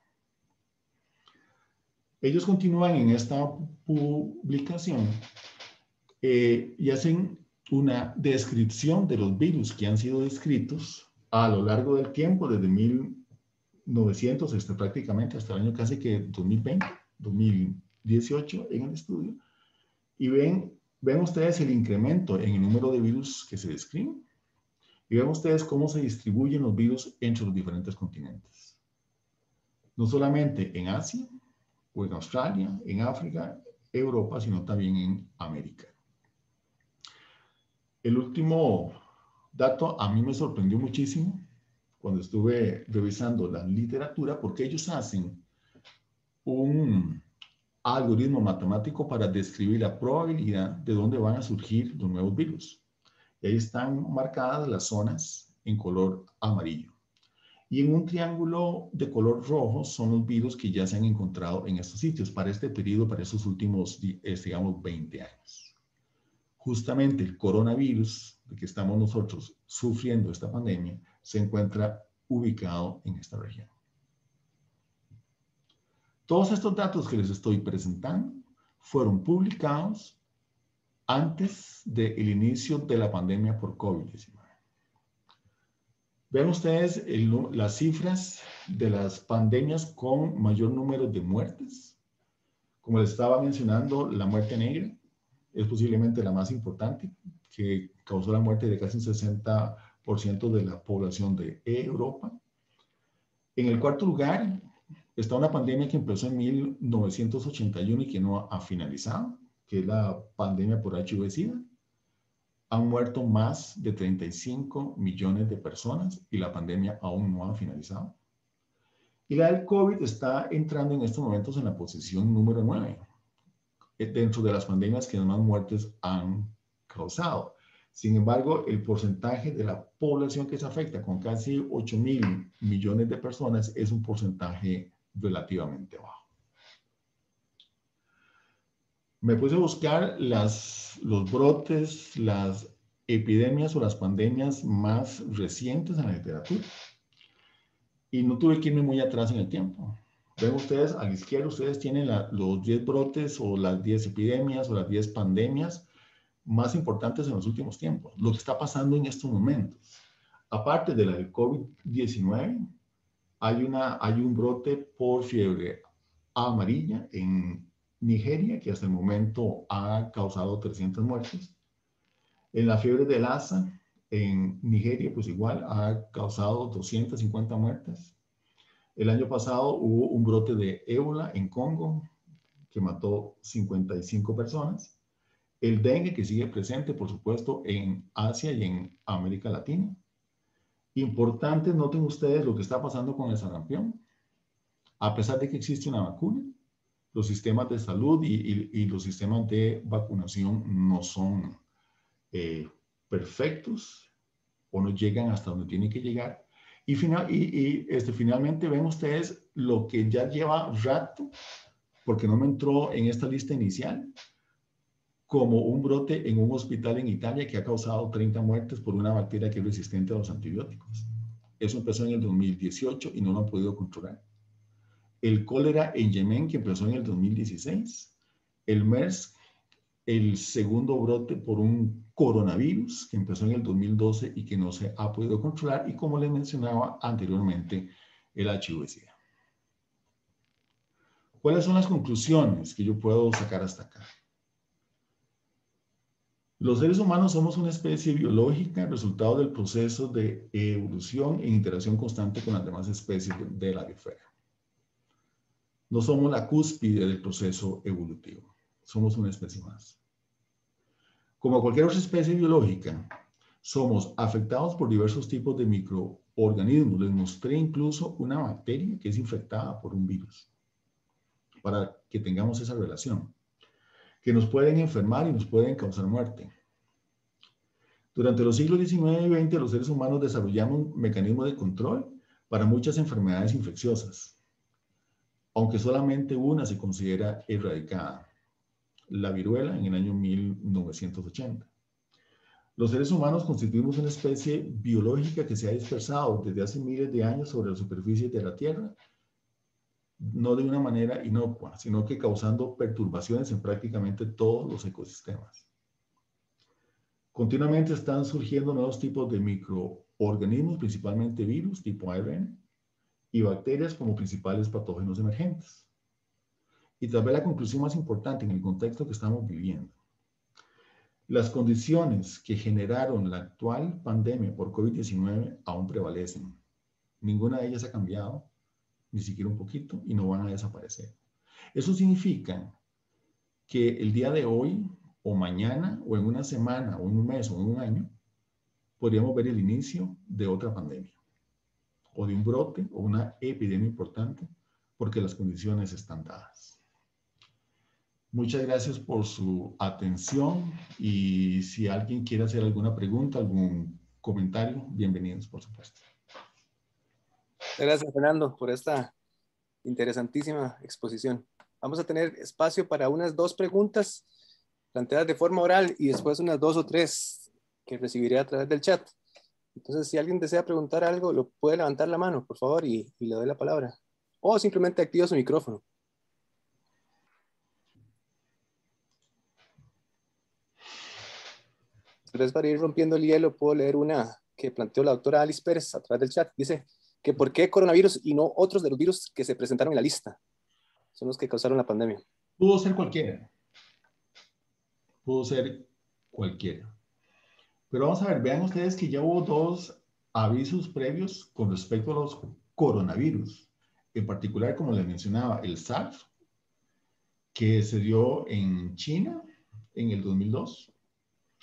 Ellos continúan en esta publicación eh, y hacen una descripción de los virus que han sido descritos a lo largo del tiempo, desde mil novecientos este, prácticamente hasta el año casi que dos mil veinte, dos mil dieciocho en el estudio. Y ven, ven ustedes el incremento en el número de virus que se describen. Y ven ustedes cómo se distribuyen los virus entre los diferentes continentes. No solamente en Asia, o en Australia, en África, Europa, sino también en América. El último dato a mí me sorprendió muchísimo cuando estuve revisando la literatura, porque ellos hacen un algoritmo matemático para describir la probabilidad de dónde van a surgir los nuevos virus. Y ahí están marcadas las zonas en color amarillo. Y en un triángulo de color rojo son los virus que ya se han encontrado en estos sitios para este periodo, para estos últimos, digamos, veinte años. Justamente el coronavirus de que estamos nosotros sufriendo esta pandemia se encuentra ubicado en esta región. Todos estos datos que les estoy presentando fueron publicados antes del inicio de la pandemia por COVID diecinueve. Vean ustedes el, las cifras de las pandemias con mayor número de muertes. Como les estaba mencionando, la muerte negra es posiblemente la más importante, que causó la muerte de casi un sesenta por ciento de la población de Europa. En el cuarto lugar está una pandemia que empezó en mil novecientos ochenta y uno y que no ha finalizado, que es la pandemia por H I V SIDA. Han muerto más de treinta y cinco millones de personas y la pandemia aún no ha finalizado. Y la del COVID está entrando en estos momentos en la posición número nueve, dentro de las pandemias que más muertes han causado. Sin embargo, el porcentaje de la población que se afecta, con casi ocho mil millones de personas, es un porcentaje relativamente bajo. Me puse a buscar las, los brotes, las epidemias o las pandemias más recientes en la literatura. Y no tuve que irme muy atrás en el tiempo. Ven ustedes, a la izquierda, ustedes tienen la, los diez brotes o las diez epidemias o las diez pandemias más importantes en los últimos tiempos. Lo que está pasando en estos momentos. Aparte de la del COVID diecinueve, hay, una, hay un brote por fiebre amarilla en Nigeria, que hasta el momento ha causado trescientas muertes. En la fiebre de Lassa, en Nigeria, pues igual ha causado doscientas cincuenta muertes. El año pasado hubo un brote de ébola en Congo, que mató cincuenta y cinco personas. El dengue, que sigue presente, por supuesto, en Asia y en América Latina. Importante, noten ustedes lo que está pasando con el sarampión. A pesar de que existe una vacuna, los sistemas de salud y, y, y los sistemas de vacunación no son eh, perfectos o no llegan hasta donde tienen que llegar. Y, final, y, y este, finalmente ven ustedes lo que ya lleva rato, porque no me entró en esta lista inicial, como un brote en un hospital en Italia que ha causado treinta muertes por una bacteria que es resistente a los antibióticos. Eso empezó en el dos mil dieciocho y no lo han podido controlar. El cólera en Yemen, que empezó en el dos mil dieciséis. El MERS, el segundo brote por un coronavirus que empezó en el dos mil doce y que no se ha podido controlar. Y como les mencionaba anteriormente, el H I V S I D A. ¿Cuáles son las conclusiones que yo puedo sacar hasta acá? Los seres humanos somos una especie biológica, resultado del proceso de evolución e interacción constante con las demás especies de la biosfera. No somos la cúspide del proceso evolutivo, somos una especie más. Como cualquier otra especie biológica, somos afectados por diversos tipos de microorganismos. Les mostré incluso una bacteria que es infectada por un virus, para que tengamos esa relación, que nos pueden enfermar y nos pueden causar muerte. Durante los siglos diecinueve y veinte, los seres humanos desarrollamos mecanismos de control para muchas enfermedades infecciosas, aunque solamente una se considera erradicada, la viruela en el año mil novecientos ochenta. Los seres humanos constituimos una especie biológica que se ha dispersado desde hace miles de años sobre la superficie de la Tierra, no de una manera inocua, sino que causando perturbaciones en prácticamente todos los ecosistemas. Continuamente están surgiendo nuevos tipos de microorganismos, principalmente virus tipo A R N, y bacterias como principales patógenos emergentes. Y tal vez la conclusión más importante en el contexto que estamos viviendo. Las condiciones que generaron la actual pandemia por COVID diecinueve aún prevalecen. Ninguna de ellas ha cambiado, ni siquiera un poquito, y no van a desaparecer. Eso significa que el día de hoy, o mañana, o en una semana, o en un mes, o en un año, podríamos ver el inicio de otra pandemia, o de un brote, o una epidemia importante, porque las condiciones están dadas. Muchas gracias por su atención, y si alguien quiere hacer alguna pregunta, algún comentario, bienvenidos, por supuesto. Gracias, Fernando, por esta interesantísima exposición. Vamos a tener espacio para unas dos preguntas planteadas de forma oral y después unas dos o tres que recibiré a través del chat. Entonces, si alguien desea preguntar algo, lo puede levantar la mano, por favor, y, y le doy la palabra. O simplemente activa su micrófono. Entonces, para ir rompiendo el hielo, puedo leer una que planteó la doctora Alice Pérez a través del chat. Dice que ¿por qué coronavirus y no otros de los virus que se presentaron en la lista? Son los que causaron la pandemia. Pudo ser cualquiera. Pudo ser cualquiera. Pero vamos a ver, vean ustedes que ya hubo dos avisos previos con respecto a los coronavirus. En particular, como les mencionaba, el SARS, que se dio en China en el dos mil dos.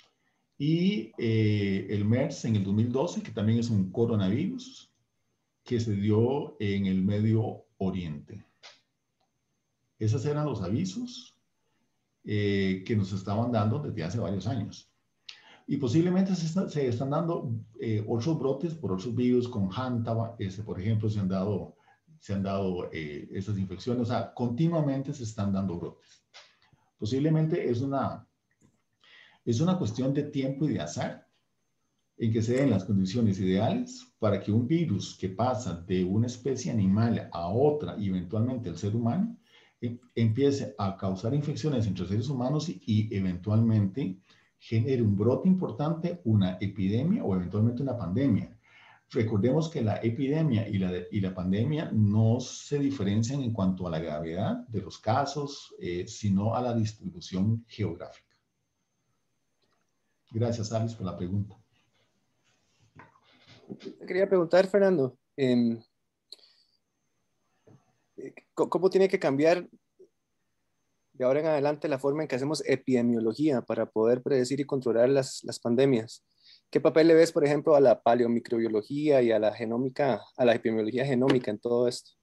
Y eh, el MERS en el dos mil doce, que también es un coronavirus, que se dio en el Medio Oriente. Esos eran los avisos eh, que nos estaban dando desde hace varios años. Y posiblemente se, está, se están dando eh, otros brotes por otros virus, con Hanta, este, por ejemplo, se han dado, se han dado eh, estas infecciones. O sea, continuamente se están dando brotes. Posiblemente es una, es una cuestión de tiempo y de azar en que se den las condiciones ideales para que un virus que pasa de una especie animal a otra y eventualmente al ser humano em, empiece a causar infecciones entre seres humanos y, y eventualmente genere un brote importante, una epidemia o eventualmente una pandemia. Recordemos que la epidemia y la, de, y la pandemia no se diferencian en cuanto a la gravedad de los casos, eh, sino a la distribución geográfica. Gracias, Alice, por la pregunta. Quería preguntar, Fernando, eh, ¿cómo tiene que cambiar de ahora en adelante la forma en que hacemos epidemiología para poder predecir y controlar las, las pandemias? ¿Qué papel le ves, por ejemplo, a la paleomicrobiología y a la genómica, a la epidemiología genómica en todo esto?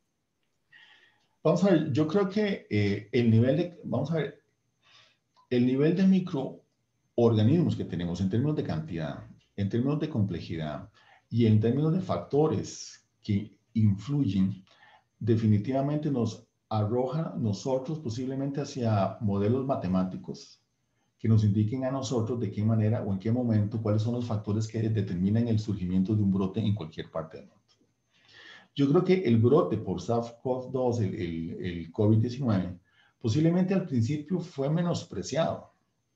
Vamos a ver, yo creo que eh, el nivel de, vamos a ver, el nivel de microorganismos que tenemos en términos de cantidad, en términos de complejidad y en términos de factores que influyen, definitivamente nos arroja nosotros posiblemente hacia modelos matemáticos que nos indiquen a nosotros de qué manera o en qué momento, cuáles son los factores que determinan el surgimiento de un brote en cualquier parte del mundo. Yo creo que el brote por SARS-CoV dos, el, el, el COVID diecinueve, posiblemente al principio fue menospreciado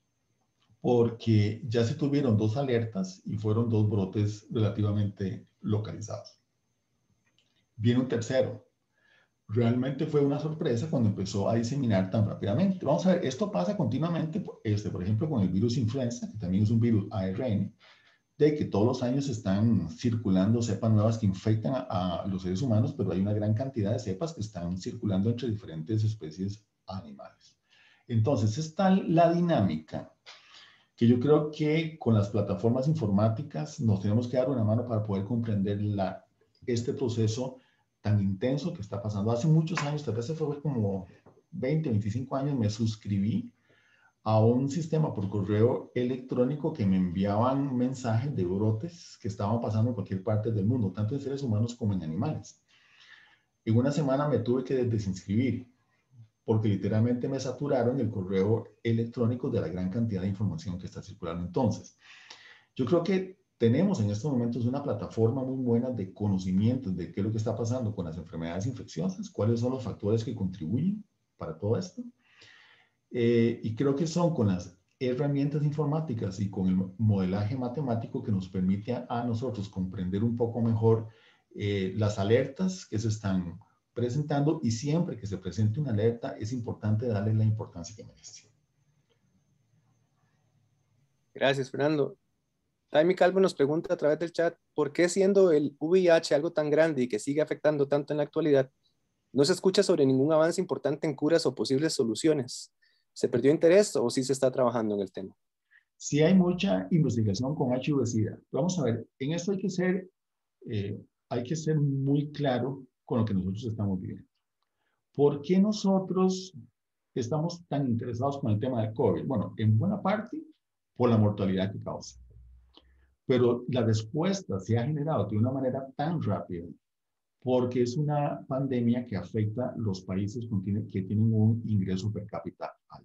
porque ya se tuvieron dos alertas y fueron dos brotes relativamente localizados. Viene un tercero. Realmente fue una sorpresa cuando empezó a diseminar tan rápidamente. Vamos a ver, esto pasa continuamente, este, por ejemplo, con el virus influenza, que también es un virus A R N, de que todos los años están circulando cepas nuevas que infectan a, a los seres humanos, pero hay una gran cantidad de cepas que están circulando entre diferentes especies animales. Entonces, es tal la dinámica que yo creo que con las plataformas informáticas nos tenemos que dar una mano para poder comprender la, este proceso tan intenso que está pasando. Hace muchos años, tal vez se fue como veinte, veinticinco años, me suscribí a un sistema por correo electrónico que me enviaban mensajes de brotes que estaban pasando en cualquier parte del mundo, tanto en seres humanos como en animales. En una semana me tuve que desinscribir porque literalmente me saturaron el correo electrónico de la gran cantidad de información que está circulando. Entonces, yo creo que tenemos en estos momentos una plataforma muy buena de conocimiento de qué es lo que está pasando con las enfermedades infecciosas, cuáles son los factores que contribuyen para todo esto. Eh, y creo que son con las herramientas informáticas y con el modelaje matemático que nos permite a, a nosotros comprender un poco mejor eh, las alertas que se están presentando, y siempre que se presente una alerta es importante darle la importancia que merece. Gracias, Fernando. Taimi Calvo nos pregunta a través del chat, ¿por qué siendo el V I H algo tan grande y que sigue afectando tanto en la actualidad, no se escucha sobre ningún avance importante en curas o posibles soluciones? ¿Se perdió interés o sí se está trabajando en el tema? Sí hay mucha investigación con H I V SIDA. Vamos a ver, en esto hay que ser, eh, hay que ser muy claro con lo que nosotros estamos viviendo. ¿Por qué nosotros estamos tan interesados con el tema del COVID? Bueno, en buena parte por la mortalidad que causa. Pero la respuesta se ha generado de una manera tan rápida porque es una pandemia que afecta a los países que tienen un ingreso per cápita alto.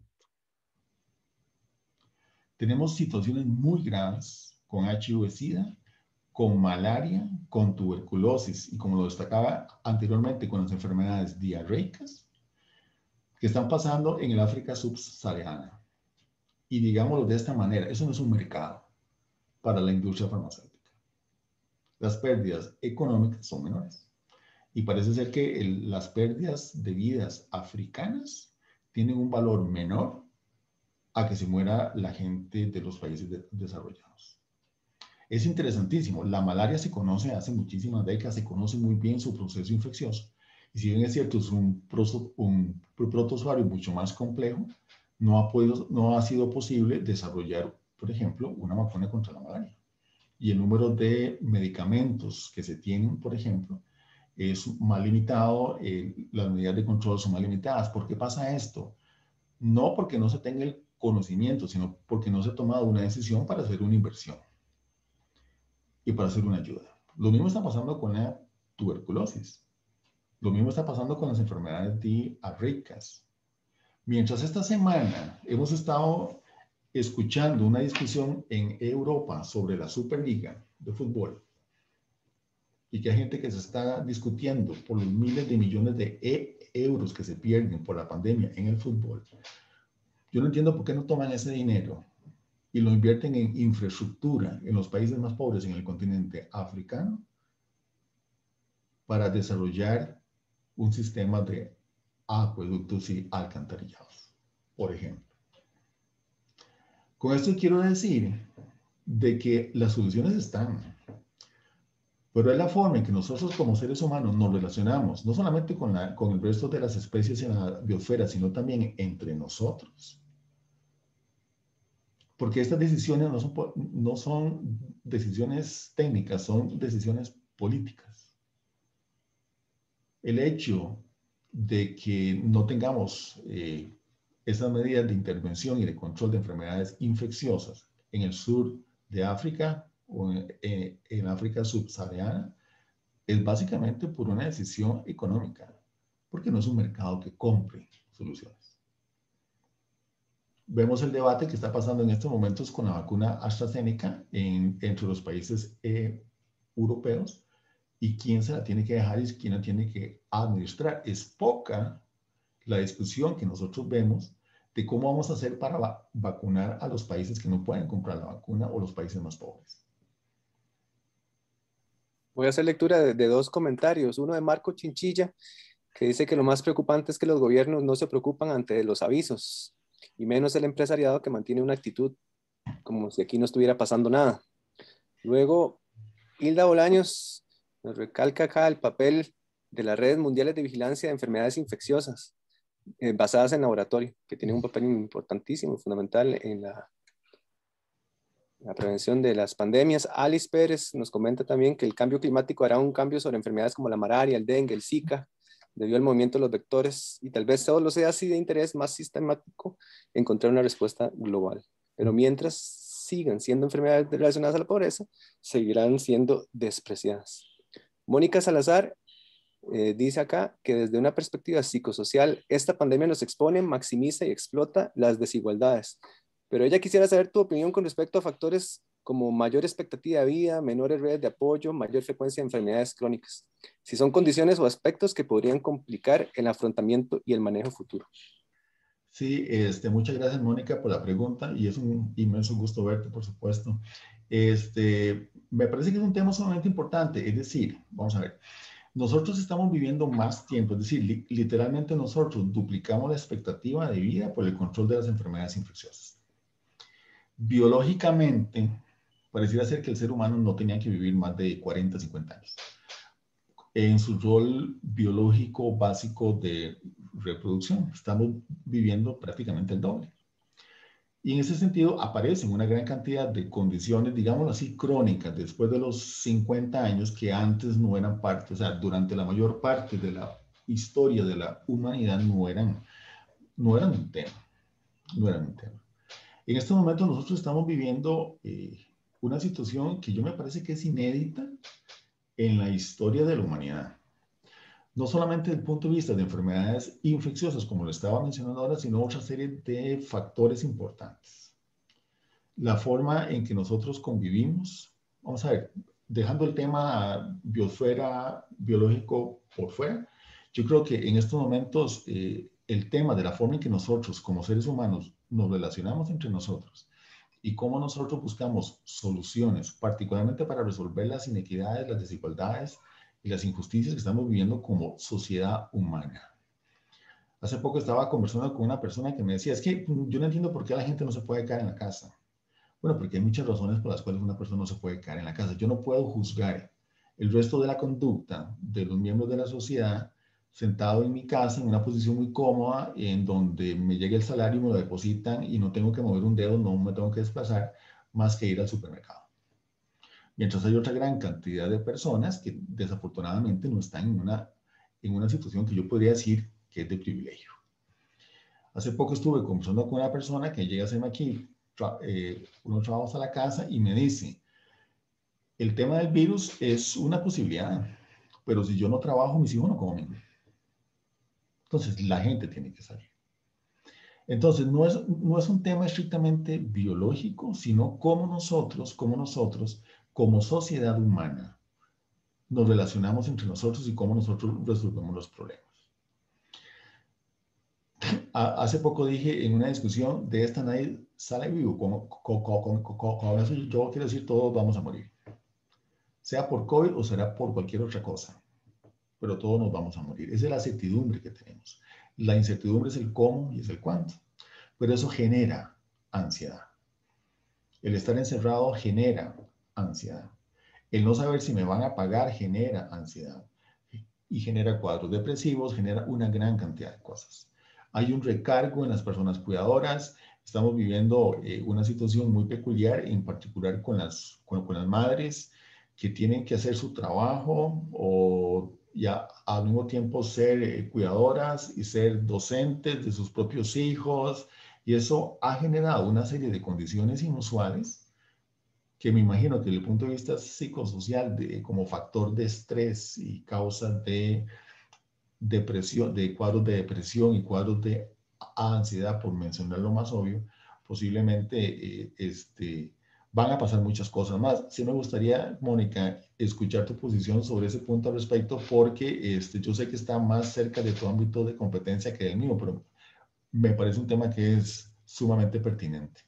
Tenemos situaciones muy graves con H I V SIDA, con malaria, con tuberculosis y, como lo destacaba anteriormente, con las enfermedades diarreicas que están pasando en el África subsahariana. Y digámoslo de esta manera, eso no es un mercado para la industria farmacéutica. Las pérdidas económicas son menores. Y parece ser que el, las pérdidas de vidas africanas tienen un valor menor a que se muera la gente de los países de, desarrollados. Es interesantísimo. La malaria se conoce hace muchísimas décadas, se conoce muy bien su proceso infeccioso. Y si bien es cierto, es un, un, un protozoario mucho más complejo, no ha, podido, no ha sido posible desarrollar, por ejemplo, una vacuna contra la malaria. Y el número de medicamentos que se tienen, por ejemplo, es más limitado, eh, las medidas de control son más limitadas. ¿Por qué pasa esto? No porque no se tenga el conocimiento, sino porque no se ha tomado una decisión para hacer una inversión y para hacer una ayuda. Lo mismo está pasando con la tuberculosis. Lo mismo está pasando con las enfermedades diarreicas. Mientras esta semana hemos estado escuchando una discusión en Europa sobre la Superliga de fútbol y que hay gente que se está discutiendo por los miles de millones de e euros que se pierden por la pandemia en el fútbol, yo no entiendo por qué no toman ese dinero y lo invierten en infraestructura en los países más pobres en el continente africano para desarrollar un sistema de acueductos y alcantarillados, por ejemplo. Con esto quiero decir de que las soluciones están, pero es la forma en que nosotros como seres humanos nos relacionamos, no solamente con, la, con el resto de las especies en la biosfera, sino también entre nosotros. Porque estas decisiones no son, no son decisiones técnicas, son decisiones políticas. El hecho de que no tengamos eh, esas medidas de intervención y de control de enfermedades infecciosas en el sur de África o en, en, en África subsahariana es básicamente por una decisión económica, porque no es un mercado que compre soluciones. Vemos el debate que está pasando en estos momentos con la vacuna AstraZeneca en, entre los países eh, europeos y quién se la tiene que dejar y quién la tiene que administrar. Es poca la discusión que nosotros vemos de cómo vamos a hacer para va vacunar a los países que no pueden comprar la vacuna o los países más pobres. Voy a hacer lectura de, de dos comentarios. Uno de Marco Chinchilla, que dice que lo más preocupante es que los gobiernos no se preocupan ante los avisos, y menos el empresariado que mantiene una actitud como si aquí no estuviera pasando nada. Luego, Hilda Bolaños nos recalca acá el papel de las redes mundiales de vigilancia de enfermedades infecciosas eh, basadas en laboratorio, que tienen un papel importantísimo y fundamental en la, la prevención de las pandemias. Alice Pérez nos comenta también que el cambio climático hará un cambio sobre enfermedades como la malaria, el dengue, el Zika, debido al movimiento de los vectores, y tal vez solo sea así de interés más sistemático encontrar una respuesta global. Pero mientras sigan siendo enfermedades relacionadas a la pobreza, seguirán siendo despreciadas. Mónica Salazar eh, dice acá que desde una perspectiva psicosocial, esta pandemia nos expone, maximiza y explota las desigualdades. Pero ella quisiera saber tu opinión con respecto a factores como mayor expectativa de vida, menores redes de apoyo, mayor frecuencia de enfermedades crónicas, si son condiciones o aspectos que podrían complicar el afrontamiento y el manejo futuro. Sí, este, muchas gracias, Mónica, por la pregunta, y es un inmenso gusto verte, por supuesto. Este, me parece que es un tema sumamente importante, es decir, vamos a ver, nosotros estamos viviendo más tiempo, es decir, li literalmente nosotros duplicamos la expectativa de vida por el control de las enfermedades infecciosas. Biológicamente, pareciera ser que el ser humano no tenía que vivir más de cuarenta, cincuenta años. En su rol biológico básico de reproducción, estamos viviendo prácticamente el doble. Y en ese sentido aparecen una gran cantidad de condiciones, digámoslo así, crónicas, después de los cincuenta años, que antes no eran parte, o sea, durante la mayor parte de la historia de la humanidad no eran, no eran un tema, no eran un tema. En este momento nosotros estamos viviendo eh, una situación que yo me parece que es inédita en la historia de la humanidad. No solamente desde el punto de vista de enfermedades infecciosas, como lo estaba mencionando ahora, sino otra serie de factores importantes. La forma en que nosotros convivimos, vamos a ver, dejando el tema biosfera, biológico por fuera, yo creo que en estos momentos eh, el tema de la forma en que nosotros como seres humanos nos relacionamos entre nosotros y cómo nosotros buscamos soluciones, particularmente para resolver las inequidades, las desigualdades y las injusticias que estamos viviendo como sociedad humana. Hace poco estaba conversando con una persona que me decía, es que yo no entiendo por qué la gente no se puede quedar en la casa. Bueno, porque hay muchas razones por las cuales una persona no se puede quedar en la casa. Yo no puedo juzgar el resto de la conducta de los miembros de la sociedad sentado en mi casa en una posición muy cómoda, en donde me llega el salario y me lo depositan y no tengo que mover un dedo, no me tengo que desplazar más que ir al supermercado. Mientras hay otra gran cantidad de personas que desafortunadamente no están en una, en una situación que yo podría decir que es de privilegio. Hace poco estuve conversando con una persona que llega a hacerme aquí tra eh, unos trabajos a la casa y me dice, el tema del virus es una posibilidad, pero si yo no trabajo, mis hijos no comen. Entonces, la gente tiene que salir. Entonces, no es, no es un tema estrictamente biológico, sino cómo nosotros, cómo nosotros, como sociedad humana, nos relacionamos entre nosotros y cómo nosotros resolvemos los problemas. Hace poco dije en una discusión, de esta nadie sale vivo. Con, con, con, con, con eso yo quiero decir, todos vamos a morir. Sea por COVID o será por cualquier otra cosa. Pero todos nos vamos a morir. Esa es la certidumbre que tenemos. La incertidumbre es el cómo y es el cuánto. Pero eso genera ansiedad. El estar encerrado genera ansiedad. El no saber si me van a pagar genera ansiedad. Y genera cuadros depresivos, genera una gran cantidad de cosas. Hay un recargo en las personas cuidadoras. Estamos viviendo eh, una situación muy peculiar, en particular con las, con, con las madres que tienen que hacer su trabajo o ya al mismo tiempo ser eh, cuidadoras y ser docentes de sus propios hijos. Y eso ha generado una serie de condiciones inusuales que me imagino que desde el punto de vista psicosocial, de, como factor de estrés y causa de depresión, de cuadros de depresión y cuadros de ansiedad, por mencionar lo más obvio, posiblemente eh, este, van a pasar muchas cosas más. Sí me gustaría, Mónica, escuchar tu posición sobre ese punto al respecto, porque este, yo sé que está más cerca de tu ámbito de competencia que del mío, pero me parece un tema que es sumamente pertinente.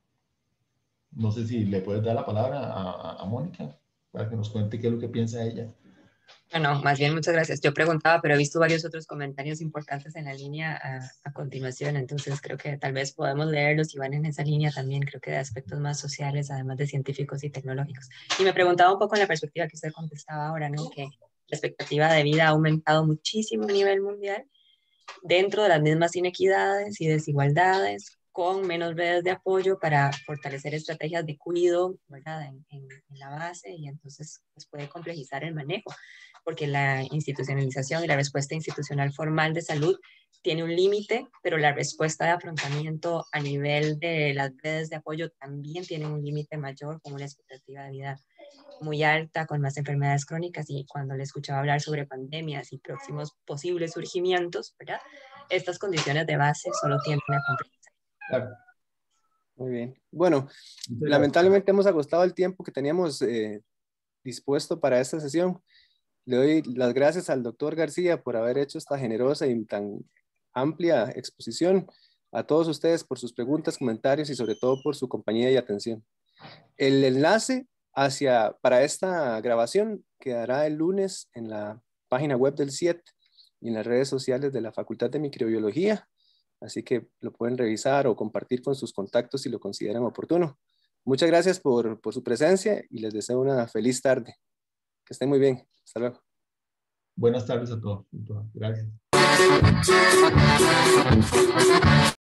No sé si le puedes dar la palabra a, a, a Mónica para que nos cuente qué es lo que piensa ella. Bueno, más bien muchas gracias. Yo preguntaba, pero he visto varios otros comentarios importantes en la línea a, a continuación, entonces creo que tal vez podemos leerlos y van en esa línea también, creo que de aspectos más sociales, además de científicos y tecnológicos. Y me preguntaba un poco en la perspectiva que usted contestaba ahora, ¿no? Que la expectativa de vida ha aumentado muchísimo a nivel mundial dentro de las mismas inequidades y desigualdades, con menos redes de apoyo para fortalecer estrategias de cuidado, ¿verdad? En, en, en la base, y entonces pues, puede complejizar el manejo, porque la institucionalización y la respuesta institucional formal de salud tiene un límite, pero la respuesta de afrontamiento a nivel de las redes de apoyo también tiene un límite mayor, con una expectativa de vida muy alta, con más enfermedades crónicas, y cuando le escuchaba hablar sobre pandemias y próximos posibles surgimientos, ¿verdad? Estas condiciones de base solo tienden a complejizar. Claro. Muy bien. Bueno, lamentablemente hemos agotado el tiempo que teníamos eh, dispuesto para esta sesión. Le doy las gracias al doctor García por haber hecho esta generosa y tan amplia exposición. A todos ustedes por sus preguntas, comentarios y sobre todo por su compañía y atención. El enlace hacia, para esta grabación quedará el lunes en la página web del C I E T y en las redes sociales de la Facultad de Microbiología. Así que lo pueden revisar o compartir con sus contactos si lo consideran oportuno. Muchas gracias por, por su presencia y les deseo una feliz tarde. Que estén muy bien. Hasta luego. Buenas tardes a todos. Gracias.